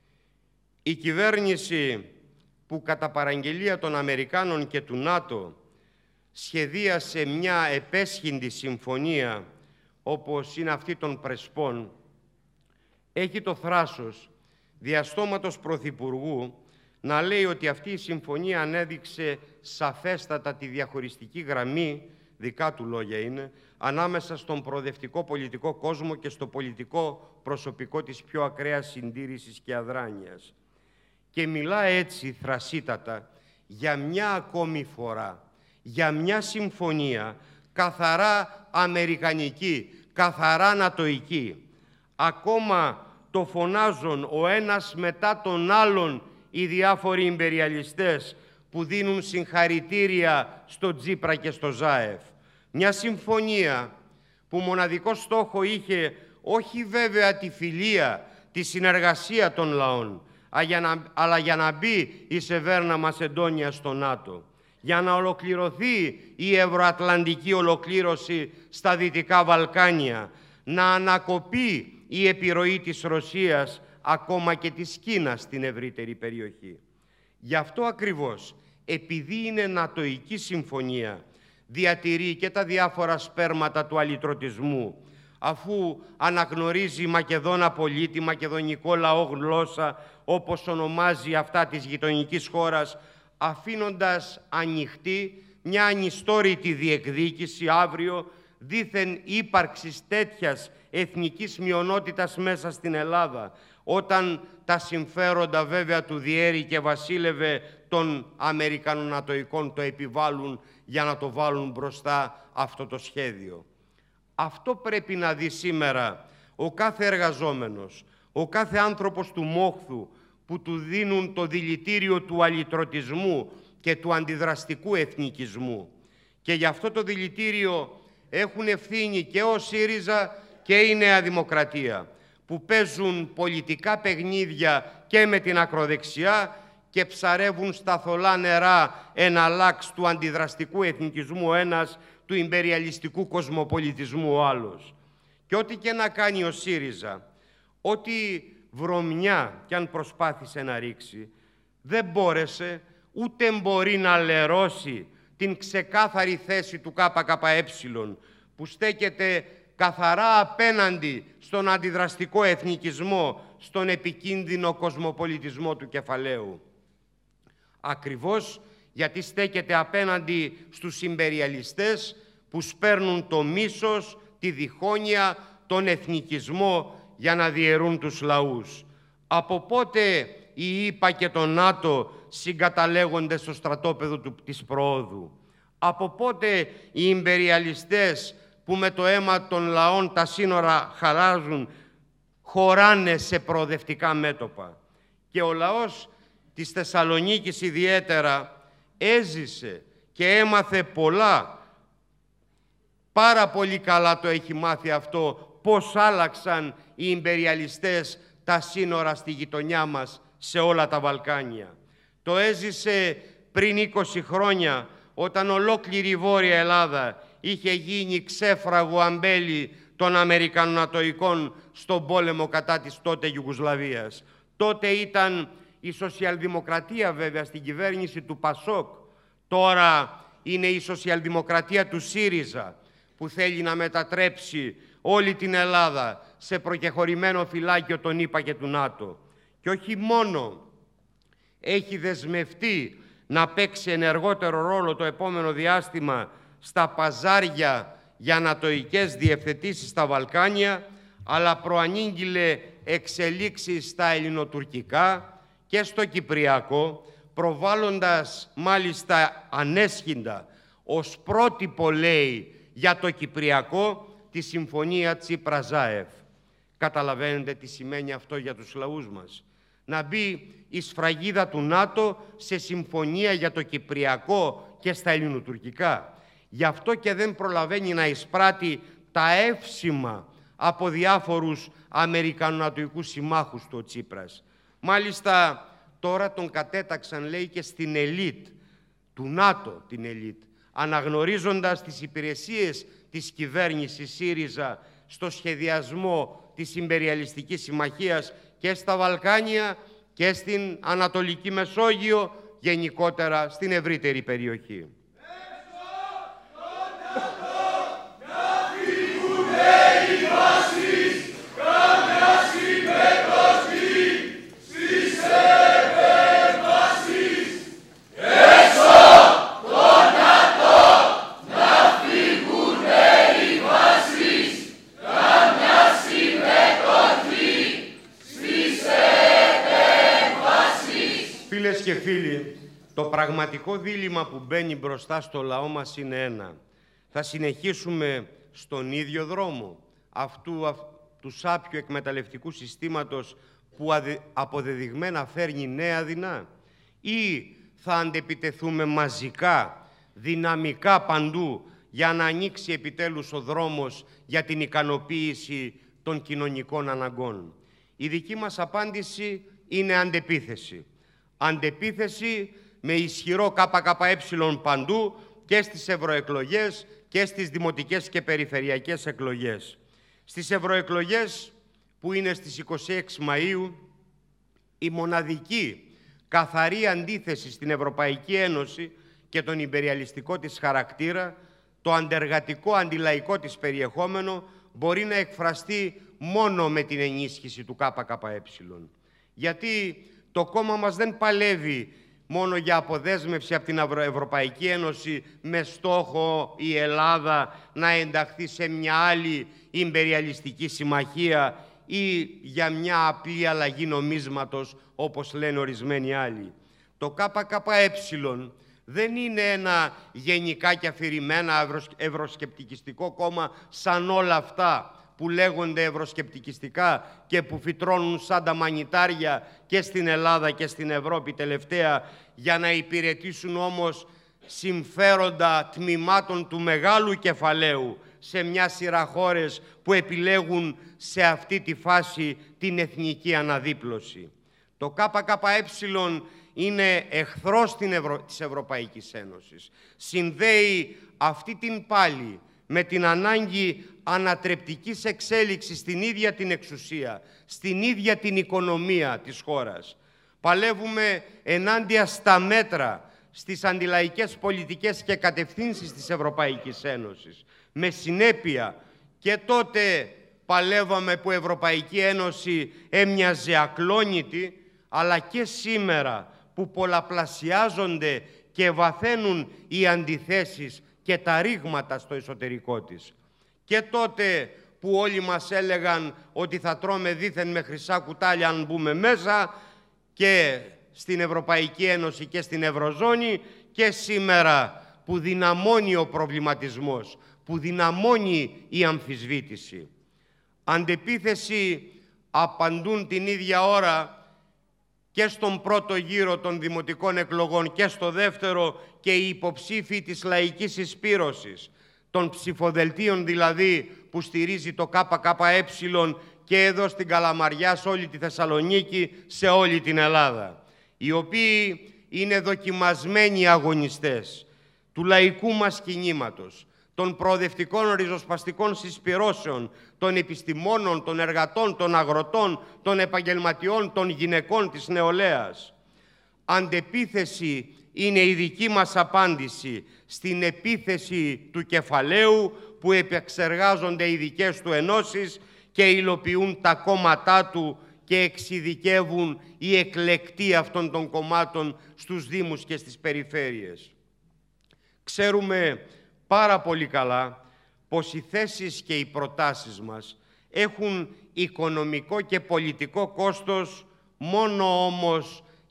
η κυβέρνηση που κατά παραγγελία των Αμερικάνων και του ΝΑΤΟ σχεδίασε μια επέσχυντη συμφωνία όπως είναι αυτή των Πρεσπών, έχει το θράσος διαστόματος Πρωθυπουργού να λέει ότι αυτή η συμφωνία ανέδειξε σαφέστατα τη διαχωριστική γραμμή, δικά του λόγια είναι, ανάμεσα στον προοδευτικό πολιτικό κόσμο και στο πολιτικό προσωπικό της πιο ακραίας συντήρησης και αδράνειας. Και μιλά έτσι θρασίτατα για μια ακόμη φορά, για μια συμφωνία καθαρά αμερικανική, καθαρά νατοϊκή. Ακόμα το φωνάζουν ο ένας μετά τον άλλον οι διάφοροι ιμπεριαλιστές που δίνουν συγχαρητήρια στο Τζίπρα και στο Ζάεφ. Μια συμφωνία που μοναδικό στόχο είχε όχι βέβαια τη φιλία, τη συνεργασία των λαών, αλλά για να μπει η Σεβέρνα Μασεντόνια στο ΝΑΤΟ, για να ολοκληρωθεί η ευρωατλαντική ολοκλήρωση στα Δυτικά Βαλκάνια, να ανακοπεί η επιρροή της Ρωσίας, ακόμα και της Κίνας στην ευρύτερη περιοχή. Γι' αυτό ακριβώς, επειδή είναι νατοϊκή συμφωνία, διατηρεί και τα διάφορα σπέρματα του αλυτρωτισμού, αφού αναγνωρίζει Μακεδόνα πολίτη, μακεδονικό λαό γλώσσα, όπως ονομάζει αυτά της γειτονικής χώρας, αφήνοντας ανοιχτή μια ανιστόρητη διεκδίκηση αύριο δήθεν ύπαρξης τέτοιας εθνικής μειονότητας μέσα στην Ελλάδα, όταν τα συμφέροντα βέβαια του διέρη και βασίλευε των Αμερικανονατοϊκών το επιβάλλουν για να το βάλουν μπροστά αυτό το σχέδιο. Αυτό πρέπει να δει σήμερα ο κάθε εργαζόμενος, ο κάθε άνθρωπος του μόχθου που του δίνουν το δηλητήριο του αλυτρωτισμού και του αντιδραστικού εθνικισμού. Και γι' αυτό το δηλητήριο έχουν ευθύνη και ο ΣΥΡΙΖΑ και η Νέα Δημοκρατία, που παίζουν πολιτικά παιχνίδια και με την ακροδεξιά και ψαρεύουν στα θολά νερά ένα λάξ του αντιδραστικού εθνικισμού ο ένας, του ιμπεριαλιστικού κοσμοπολιτισμού ο άλλος. Και ό,τι και να κάνει ο ΣΥΡΙΖΑ, ό,τι βρωμιά κι αν προσπάθησε να ρίξει, δεν μπόρεσε ούτε μπορεί να λερώσει την ξεκάθαρη θέση του ΚΚΕ, που στέκεται καθαρά απέναντι στον αντιδραστικό εθνικισμό, στον επικίνδυνο κοσμοπολιτισμό του κεφαλαίου. Ακριβώς γιατί στέκεται απέναντι στους ιμπεριαλιστές που σπέρνουν το μίσος, τη διχόνοια, τον εθνικισμό για να διαιρούν τους λαούς. Από πότε η ΗΠΑ και το ΝΑΤΟ συγκαταλέγονται στο στρατόπεδο της προόδου? Από πότε οι ιμπεριαλιστές που με το αίμα των λαών τα σύνορα χαράζουν, χωράνε σε προοδευτικά μέτωπα? Και ο λαός της Θεσσαλονίκης ιδιαίτερα έζησε και έμαθε πολλά. Πάρα πολύ καλά το έχει μάθει αυτό, πώς άλλαξαν οι ιμπεριαλιστές τα σύνορα στη γειτονιά μας σε όλα τα Βαλκάνια. Το έζησε πριν 20 χρόνια, όταν ολόκληρη η Βόρεια Ελλάδα είχε γίνει ξέφραγο αμπέλι των Αμερικανονατοϊκών στον πόλεμο κατά της τότε Ιουγκοσλαβίας. Τότε ήταν η σοσιαλδημοκρατία βέβαια στην κυβέρνηση του ΠΑΣΟΚ. Τώρα είναι η σοσιαλδημοκρατία του ΣΥΡΙΖΑ που θέλει να μετατρέψει όλη την Ελλάδα σε προκεχωρημένο φυλάκιο των ΗΠΑ και του ΝΑΤΟ. Και όχι μόνο έχει δεσμευτεί να παίξει ενεργότερο ρόλο το επόμενο διάστημα στα παζάρια για νατοϊκές διευθετήσεις στα Βαλκάνια, αλλά προανήγγειλε εξελίξεις στα ελληνοτουρκικά και στο κυπριακό, προβάλλοντας μάλιστα ανέσχυντα ως πρότυπο, λέει, για το Κυπριακό τη Συμφωνία Τσίπρα-Ζάεφ. Καταλαβαίνετε τι σημαίνει αυτό για τους λαούς μας? Να μπει η σφραγίδα του ΝΑΤΟ σε συμφωνία για το Κυπριακό και στα ελληνοτουρκικά. Γι' αυτό και δεν προλαβαίνει να εισπράττει τα εύσημα από διάφορους αμερικανονατοικούς συμμάχους του ο Τσίπρας. Μάλιστα τώρα τον κατέταξαν, λέει, και στην ελίτ του ΝΑΤΟ, την ελίτ, αναγνωρίζοντας τις υπηρεσίες της κυβέρνησης ΣΥΡΙΖΑ στο σχεδιασμό της Ιμπεριαλιστικής Συμμαχίας και στα Βαλκάνια και στην Ανατολική Μεσόγειο, γενικότερα στην ευρύτερη περιοχή. Φίλες και φίλοι, το πραγματικό δίλημμα που μπαίνει μπροστά στο λαό μας είναι ένα. Θα συνεχίσουμε στον ίδιο δρόμο αυτού του σάπιου εκμεταλλευτικού συστήματος που αποδεδειγμένα φέρνει νέα δεινά, ή θα αντεπιτεθούμε μαζικά, δυναμικά παντού, για να ανοίξει επιτέλους ο δρόμος για την ικανοποίηση των κοινωνικών αναγκών? Η δική μας απάντηση είναι αντεπίθεση. Αντεπίθεση με ισχυρό ΚΚΕ παντού, και στις ευρωεκλογές και στις δημοτικές και περιφερειακές εκλογές. Στις ευρωεκλογές, που είναι στις 26 Μαΐου, η μοναδική καθαρή αντίθεση στην Ευρωπαϊκή Ένωση και τον ιμπεριαλιστικό της χαρακτήρα, το αντεργατικό αντιλαϊκό της περιεχόμενο, μπορεί να εκφραστεί μόνο με την ενίσχυση του ΚΚΕ. Γιατί το κόμμα μας δεν παλεύει μόνο για αποδέσμευση από την Ευρωπαϊκή Ένωση με στόχο η Ελλάδα να ενταχθεί σε μια άλλη ιμπεριαλιστική συμμαχία ή για μια απλή αλλαγή νομίσματος, όπως λένε ορισμένοι άλλοι. Το ΚΚΕ δεν είναι ένα γενικά και αφηρημένα ευρωσκεπτικιστικό κόμμα σαν όλα αυτά που λέγονται ευρωσκεπτικιστικά και που φυτρώνουν σαν τα μανιτάρια και στην Ελλάδα και στην Ευρώπη τελευταία, για να υπηρετήσουν όμως συμφέροντα τμήματων του μεγάλου κεφαλαίου σε μια σειρά χώρες που επιλέγουν σε αυτή τη φάση την εθνική αναδίπλωση. Το ΚΚΕ είναι εχθρός της Ευρωπαϊκής Ένωσης. Συνδέει αυτή την πάλη με την ανάγκη ανατρεπτικής εξέλιξης στην ίδια την εξουσία, στην ίδια την οικονομία της χώρας. Παλεύουμε ενάντια στα μέτρα, στις αντιλαϊκές πολιτικές και κατευθύνσεις της Ευρωπαϊκής Ένωσης. Με συνέπεια, και τότε παλεύαμε που η Ευρωπαϊκή Ένωση έμοιαζε ακλόνητη, αλλά και σήμερα που πολλαπλασιάζονται και βαθαίνουν οι αντιθέσεις και τα ρήγματα στο εσωτερικό της. Και τότε που όλοι μας έλεγαν ότι θα τρώμε δήθεν με χρυσά κουτάλια αν μπούμε μέσα, και στην Ευρωπαϊκή Ένωση και στην Ευρωζώνη, και σήμερα που δυναμώνει ο προβληματισμός, που δυναμώνει η αμφισβήτηση. Αντεπίθεση απαντούν την ίδια ώρα και στον πρώτο γύρο των δημοτικών εκλογών και στο δεύτερο και οι υποψήφοι της λαϊκής εισπύρωσης, των ψηφοδελτίων δηλαδή που στηρίζει το ΚΚΕ και εδώ στην Καλαμαριά, σε όλη τη Θεσσαλονίκη, σε όλη την Ελλάδα, οι οποίοι είναι δοκιμασμένοι αγωνιστές του λαϊκού μας κινήματος, των προοδευτικών ριζοσπαστικών συσπυρώσεων, των επιστημόνων, των εργατών, των αγροτών, των επαγγελματιών, των γυναικών, της νεολαίας. Αντεπίθεση είναι η δική μας απάντηση στην επίθεση του κεφαλαίου που επεξεργάζονται οι δικές του ενώσεις και υλοποιούν τα κόμματά του και εξειδικεύουν οι εκλεκτοί αυτών των κομμάτων στους Δήμους και στις περιφέρειες. Ξέρουμε πάρα πολύ καλά πως οι θέσεις και οι προτάσεις μας έχουν οικονομικό και πολιτικό κόστος μόνο όμως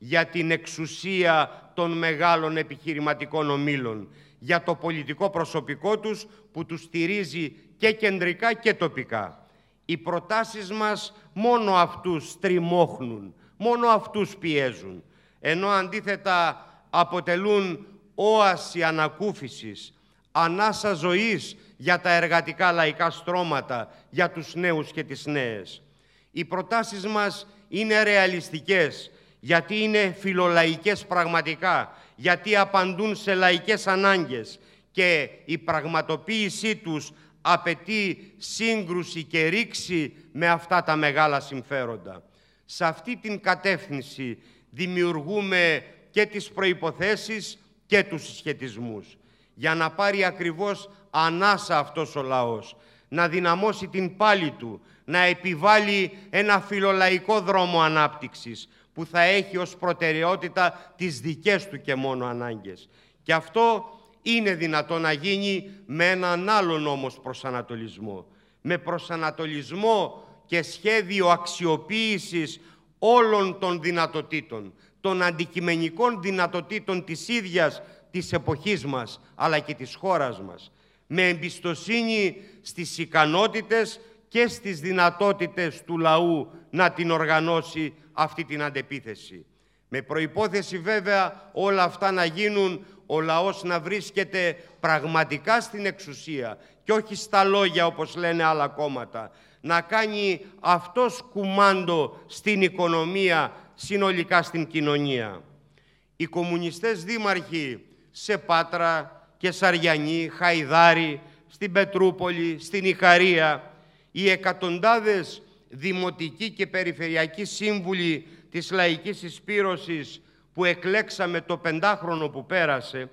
για την εξουσία των μεγάλων επιχειρηματικών ομίλων, για το πολιτικό προσωπικό τους που τους στηρίζει και κεντρικά και τοπικά. Οι προτάσεις μας μόνο αυτούς τριμώχνουν, μόνο αυτούς πιέζουν, ενώ αντίθετα αποτελούν όαση ανακούφισης, ανάσα ζωής για τα εργατικά λαϊκά στρώματα, για τους νέους και τις νέες. Οι προτάσεις μας είναι ρεαλιστικές, γιατί είναι φιλολαϊκές πραγματικά, γιατί απαντούν σε λαϊκές ανάγκες και η πραγματοποίησή τους απαιτεί σύγκρουση και ρήξη με αυτά τα μεγάλα συμφέροντα. Σε αυτή την κατεύθυνση δημιουργούμε και τις προϋποθέσεις και τους συσχετισμούς, για να πάρει ακριβώς ανάσα αυτός ο λαός, να δυναμώσει την πάλη του, να επιβάλλει ένα φιλολαϊκό δρόμο ανάπτυξης, που θα έχει ως προτεραιότητα τις δικές του και μόνο ανάγκες. Και αυτό είναι δυνατό να γίνει με έναν άλλον όμως προσανατολισμό. Με προσανατολισμό και σχέδιο αξιοποίησης όλων των δυνατοτήτων, των αντικειμενικών δυνατοτήτων της ίδιας της εποχής μας, αλλά και της χώρας μας. Με εμπιστοσύνη στις ικανότητες και στις δυνατότητες του λαού να την οργανώσει αυτή την αντεπίθεση. Με προϋπόθεση βέβαια όλα αυτά να γίνουν, ο λαός να βρίσκεται πραγματικά στην εξουσία και όχι στα λόγια όπως λένε άλλα κόμματα, να κάνει αυτός κουμάντο στην οικονομία, συνολικά στην κοινωνία. Οι κομμουνιστές δήμαρχοι σε Πάτρα και Σαριανή, Χαϊδάρη, στην Πετρούπολη, στην Ικαρία, οι εκατοντάδες δημοτικοί και περιφερειακοί σύμβουλοι της λαϊκής συσπήρωσης που εκλέξαμε το 5χρονο που πέρασε,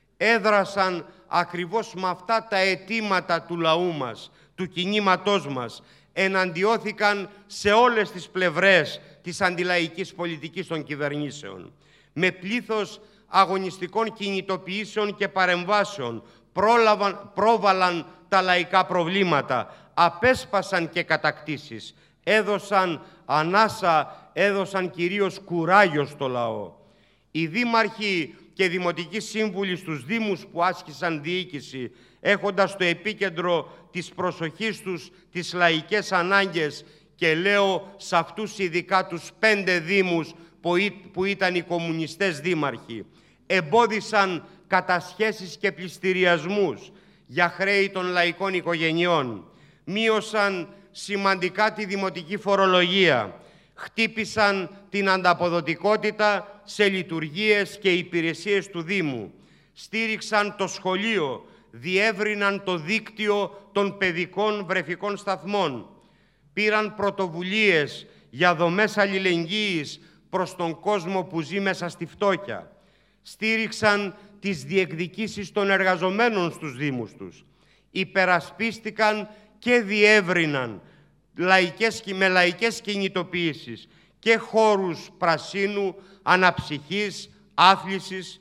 έδρασαν ακριβώς με αυτά τα αιτήματα του λαού μας, του κινήματός μας, εναντιώθηκαν σε όλες τις πλευρές της αντιλαϊκής πολιτικής των κυβερνήσεων. Με πλήθος αγωνιστικών κινητοποιήσεων και παρεμβάσεων πρόβαλαν τα λαϊκά προβλήματα, απέσπασαν και κατακτήσεις, έδωσαν ανάσα, έδωσαν κυρίως κουράγιο στο λαό. Οι δήμαρχοι και δημοτικοί σύμβουλοι στους δήμους που άσκησαν διοίκηση, έχοντας στο επίκεντρο της προσοχής τους τις λαϊκές ανάγκες, και λέω σε αυτούς ειδικά τους 5 δήμους που ήταν οι κομμουνιστές δήμαρχοι, εμπόδισαν κατασχέσεις και πληστηριασμούς για χρέη των λαϊκών οικογενειών, μείωσαν σημαντικά τη δημοτική φορολογία, χτύπησαν την ανταποδοτικότητα σε λειτουργίες και υπηρεσίες του Δήμου, στήριξαν το σχολείο, διεύρυναν το δίκτυο των παιδικών βρεφικών σταθμών, πήραν πρωτοβουλίες για δομές αλληλεγγύης προς τον κόσμο που ζει μέσα στη φτώχεια, στήριξαν τις διεκδικήσεις των εργαζομένων στους Δήμους τους, υπερασπίστηκαν και διεύρυναν με λαϊκές κινητοποιήσεις και χώρους πρασίνου, αναψυχής, άθλησης,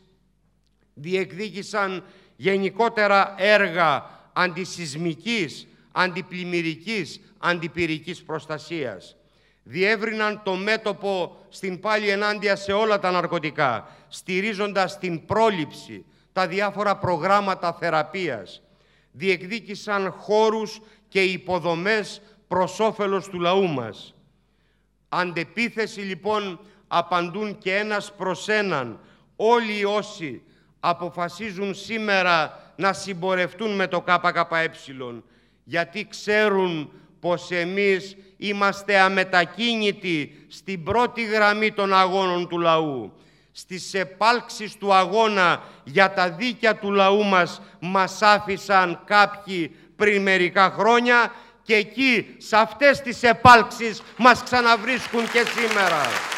διεκδίκησαν γενικότερα έργα αντισυσμικής, αντιπλημμυρικής, αντιπυρικής προστασίας. Διεύρυναν το μέτωπο στην πάλη ενάντια σε όλα τα ναρκωτικά, στηρίζοντας την πρόληψη, τα διάφορα προγράμματα θεραπείας. Διεκδίκησαν χώρους και υποδομές προς όφελος του λαού μας. Αντεπίθεση λοιπόν απαντούν και ένας προς έναν όλοι όσοι αποφασίζουν σήμερα να συμπορευτούν με το ΚΚΕ, γιατί ξέρουν πως εμείς είμαστε αμετακίνητοι στην πρώτη γραμμή των αγώνων του λαού. Στις επάλξεις του αγώνα για τα δίκαια του λαού μας άφησαν κάποιοι πριν μερικά χρόνια, και εκεί, σε αυτές τις επάλξεις, μας ξαναβρίσκουν και σήμερα.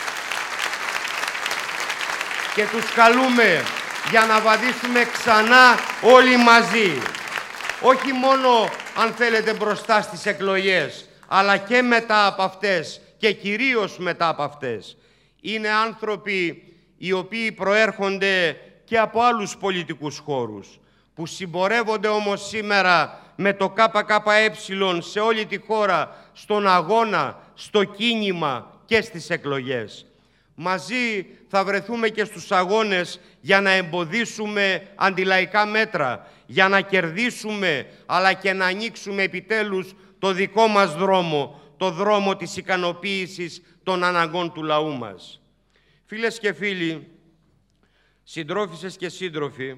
Και τους καλούμε για να βαδίσουμε ξανά όλοι μαζί. Όχι μόνο, αν θέλετε, μπροστά στις εκλογές, αλλά και μετά από αυτές και κυρίως μετά από αυτές. Είναι άνθρωποι οι οποίοι προέρχονται και από άλλους πολιτικούς χώρους, που συμπορεύονται όμως σήμερα με το ΚΚΕ σε όλη τη χώρα, στον αγώνα, στο κίνημα και στις εκλογές. Μαζί θα βρεθούμε και στους αγώνες για να εμποδίσουμε αντιλαϊκά μέτρα, για να κερδίσουμε αλλά και να ανοίξουμε επιτέλους το δικό μας δρόμο, το δρόμο της ικανοποίησης των αναγκών του λαού μας. Φίλες και φίλοι, συντρόφισσες και σύντροφοι,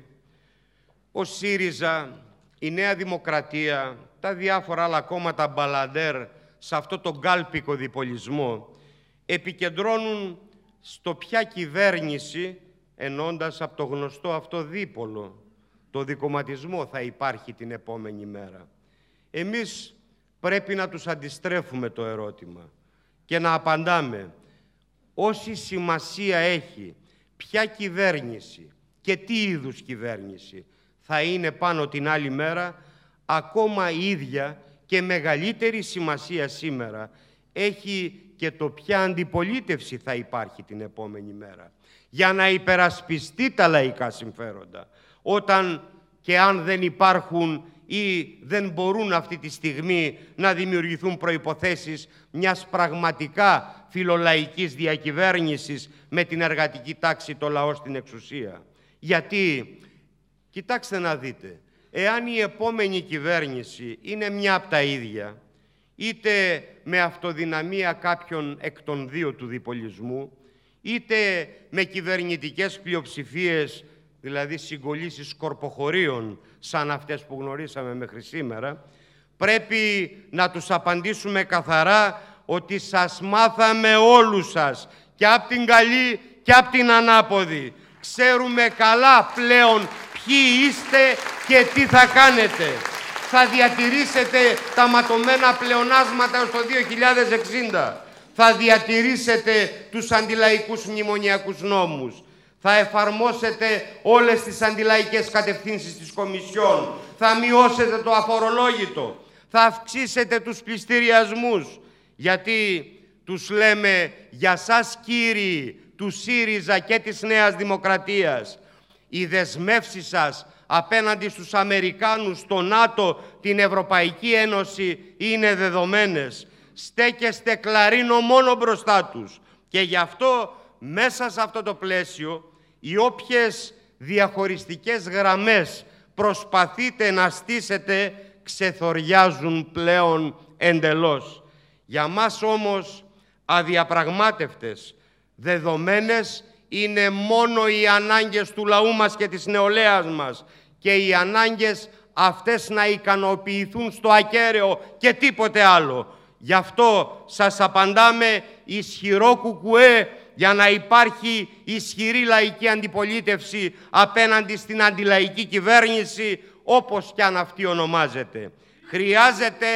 ο ΣΥΡΙΖΑ, η Νέα Δημοκρατία, τα διάφορα άλλα κόμματα μπαλαντέρ σε αυτό το γκάλπικο διπολισμό επικεντρώνουν στο ποια κυβέρνηση, ενώντας από το γνωστό αυτό δίπολο, το δικομματισμό, θα υπάρχει την επόμενη μέρα. Εμείς πρέπει να τους αντιστρέφουμε το ερώτημα και να απαντάμε όση σημασία έχει ποια κυβέρνηση και τι είδους κυβέρνηση θα είναι πάνω την άλλη μέρα, ακόμα ίδια και μεγαλύτερη σημασία σήμερα έχει και το ποια αντιπολίτευση θα υπάρχει την επόμενη μέρα για να υπερασπιστεί τα λαϊκά συμφέροντα, όταν και αν δεν υπάρχουν ή δεν μπορούν αυτή τη στιγμή να δημιουργηθούν προϋποθέσεις μιας πραγματικά φιλολαϊκής διακυβέρνησης με την εργατική τάξη, το λαό στην εξουσία. Γιατί, κοιτάξτε να δείτε, εάν η επόμενη κυβέρνηση είναι μια από τα ίδια, είτε με αυτοδυναμία κάποιων εκ των δύο του διπολισμού, είτε με κυβερνητικές πλειοψηφίες, δηλαδή συγκολήσεις σκορποχωρίων σαν αυτές που γνωρίσαμε μέχρι σήμερα, πρέπει να τους απαντήσουμε καθαρά ότι σας μάθαμε όλους σας, και απ' την καλή και απ' την ανάποδη. Ξέρουμε καλά πλέον ποιοι είστε και τι θα κάνετε. Θα διατηρήσετε τα ματωμένα πλεονάσματα ως το 2060. Θα διατηρήσετε τους αντιλαϊκούς μνημονιακούς νόμους. Θα εφαρμόσετε όλες τις αντιλαϊκές κατευθύνσεις της Κομισιόν. Θα μειώσετε το αφορολόγητο. Θα αυξήσετε τους πληστηριασμούς. Γιατί τους λέμε για σας κύριοι του ΣΥΡΙΖΑ και της Νέας Δημοκρατίας, οι δεσμεύσεις σας απέναντι στους Αμερικάνους, το ΝΑΤΟ, την Ευρωπαϊκή Ένωση είναι δεδομένες. Στέκεστε κλαρίνο μόνο μπροστά τους. Και γι' αυτό μέσα σε αυτό το πλαίσιο οι όποιες διαχωριστικές γραμμές προσπαθείτε να στήσετε ξεθοριάζουν πλέον εντελώς. Για μας όμως αδιαπραγμάτευτες, δεδομένες είναι μόνο οι ανάγκες του λαού μας και της νεολαίας μας, και οι ανάγκες αυτές να ικανοποιηθούν στο ακέραιο και τίποτε άλλο. Γι' αυτό σας απαντάμε ισχυρό κουκουέ, για να υπάρχει ισχυρή λαϊκή αντιπολίτευση απέναντι στην αντιλαϊκή κυβέρνηση, όπως κι αν αυτή ονομάζεται. Χρειάζεται...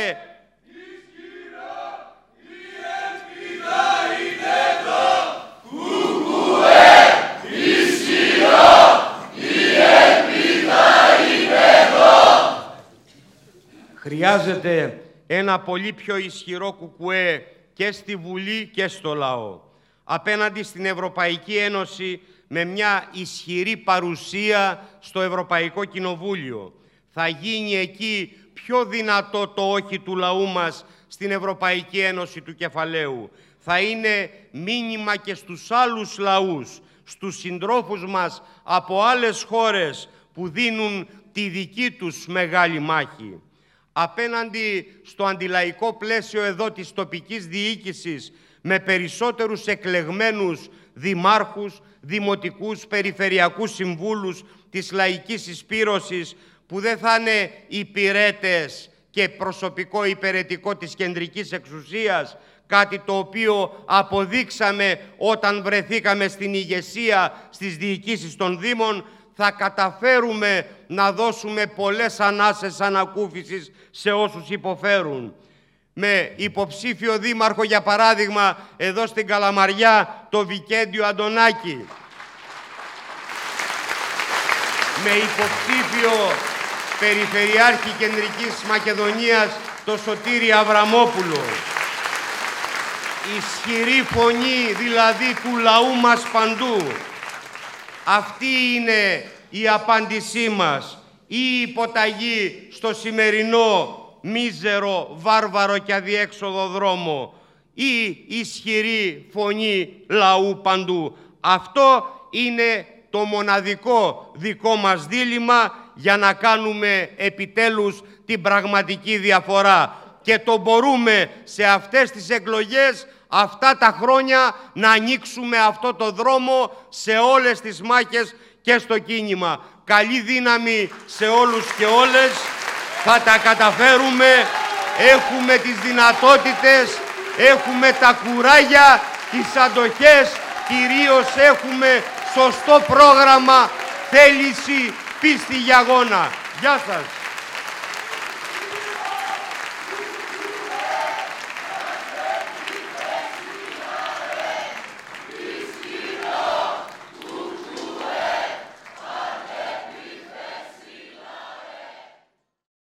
Χρειάζεται ένα πολύ πιο ισχυρό κουκουέ και στη Βουλή και στο λαό. Απέναντι στην Ευρωπαϊκή Ένωση με μια ισχυρή παρουσία στο Ευρωπαϊκό Κοινοβούλιο. Θα γίνει εκεί πιο δυνατό το όχι του λαού μας στην Ευρωπαϊκή Ένωση του κεφαλαίου. Θα είναι μήνυμα και στους άλλους λαούς, στους συντρόφους μας από άλλες χώρες που δίνουν τη δική τους μεγάλη μάχη. Απέναντι στο αντιλαϊκό πλαίσιο εδώ της τοπικής διοίκησης, με περισσότερους εκλεγμένους δημάρχους, δημοτικούς, περιφερειακούς συμβούλους της λαϊκής συσπήρωσης, που δεν θα είναι υπηρέτες και προσωπικό υπηρετικό της κεντρικής εξουσίας, κάτι το οποίο αποδείξαμε όταν βρεθήκαμε στην ηγεσία στις διοικήσεις των Δήμων, θα καταφέρουμε να δώσουμε πολλές ανάσες ανακούφισης σε όσους υποφέρουν. Με υποψήφιο δήμαρχο, για παράδειγμα, εδώ στην Καλαμαριά, το Βικέντιο Αντωνάκη. Με υποψήφιο Περιφερειάρχη Κεντρικής Μακεδονίας, το Σωτήρη Αβραμόπουλο. Ισχυρή φωνή δηλαδή του λαού μας παντού. Αυτή είναι η απάντησή μας. Η υποταγή στο σημερινό μίζερο, βάρβαρο και αδιέξοδο δρόμο. ή ισχυρή φωνή λαού παντού. Αυτό είναι το μοναδικό δικό μας δίλημμα για να κάνουμε επιτέλους την πραγματική διαφορά. Και το μπορούμε σε αυτές τις εκλογές, αυτά τα χρόνια, να ανοίξουμε αυτό το δρόμο σε όλες τις μάχες και στο κίνημα. Καλή δύναμη σε όλους και όλες. Θα τα καταφέρουμε. Έχουμε τις δυνατότητες, έχουμε τα κουράγια, τις αντοχές, κυρίως έχουμε σωστό πρόγραμμα, θέληση, πίστη για αγώνα. Γεια σας.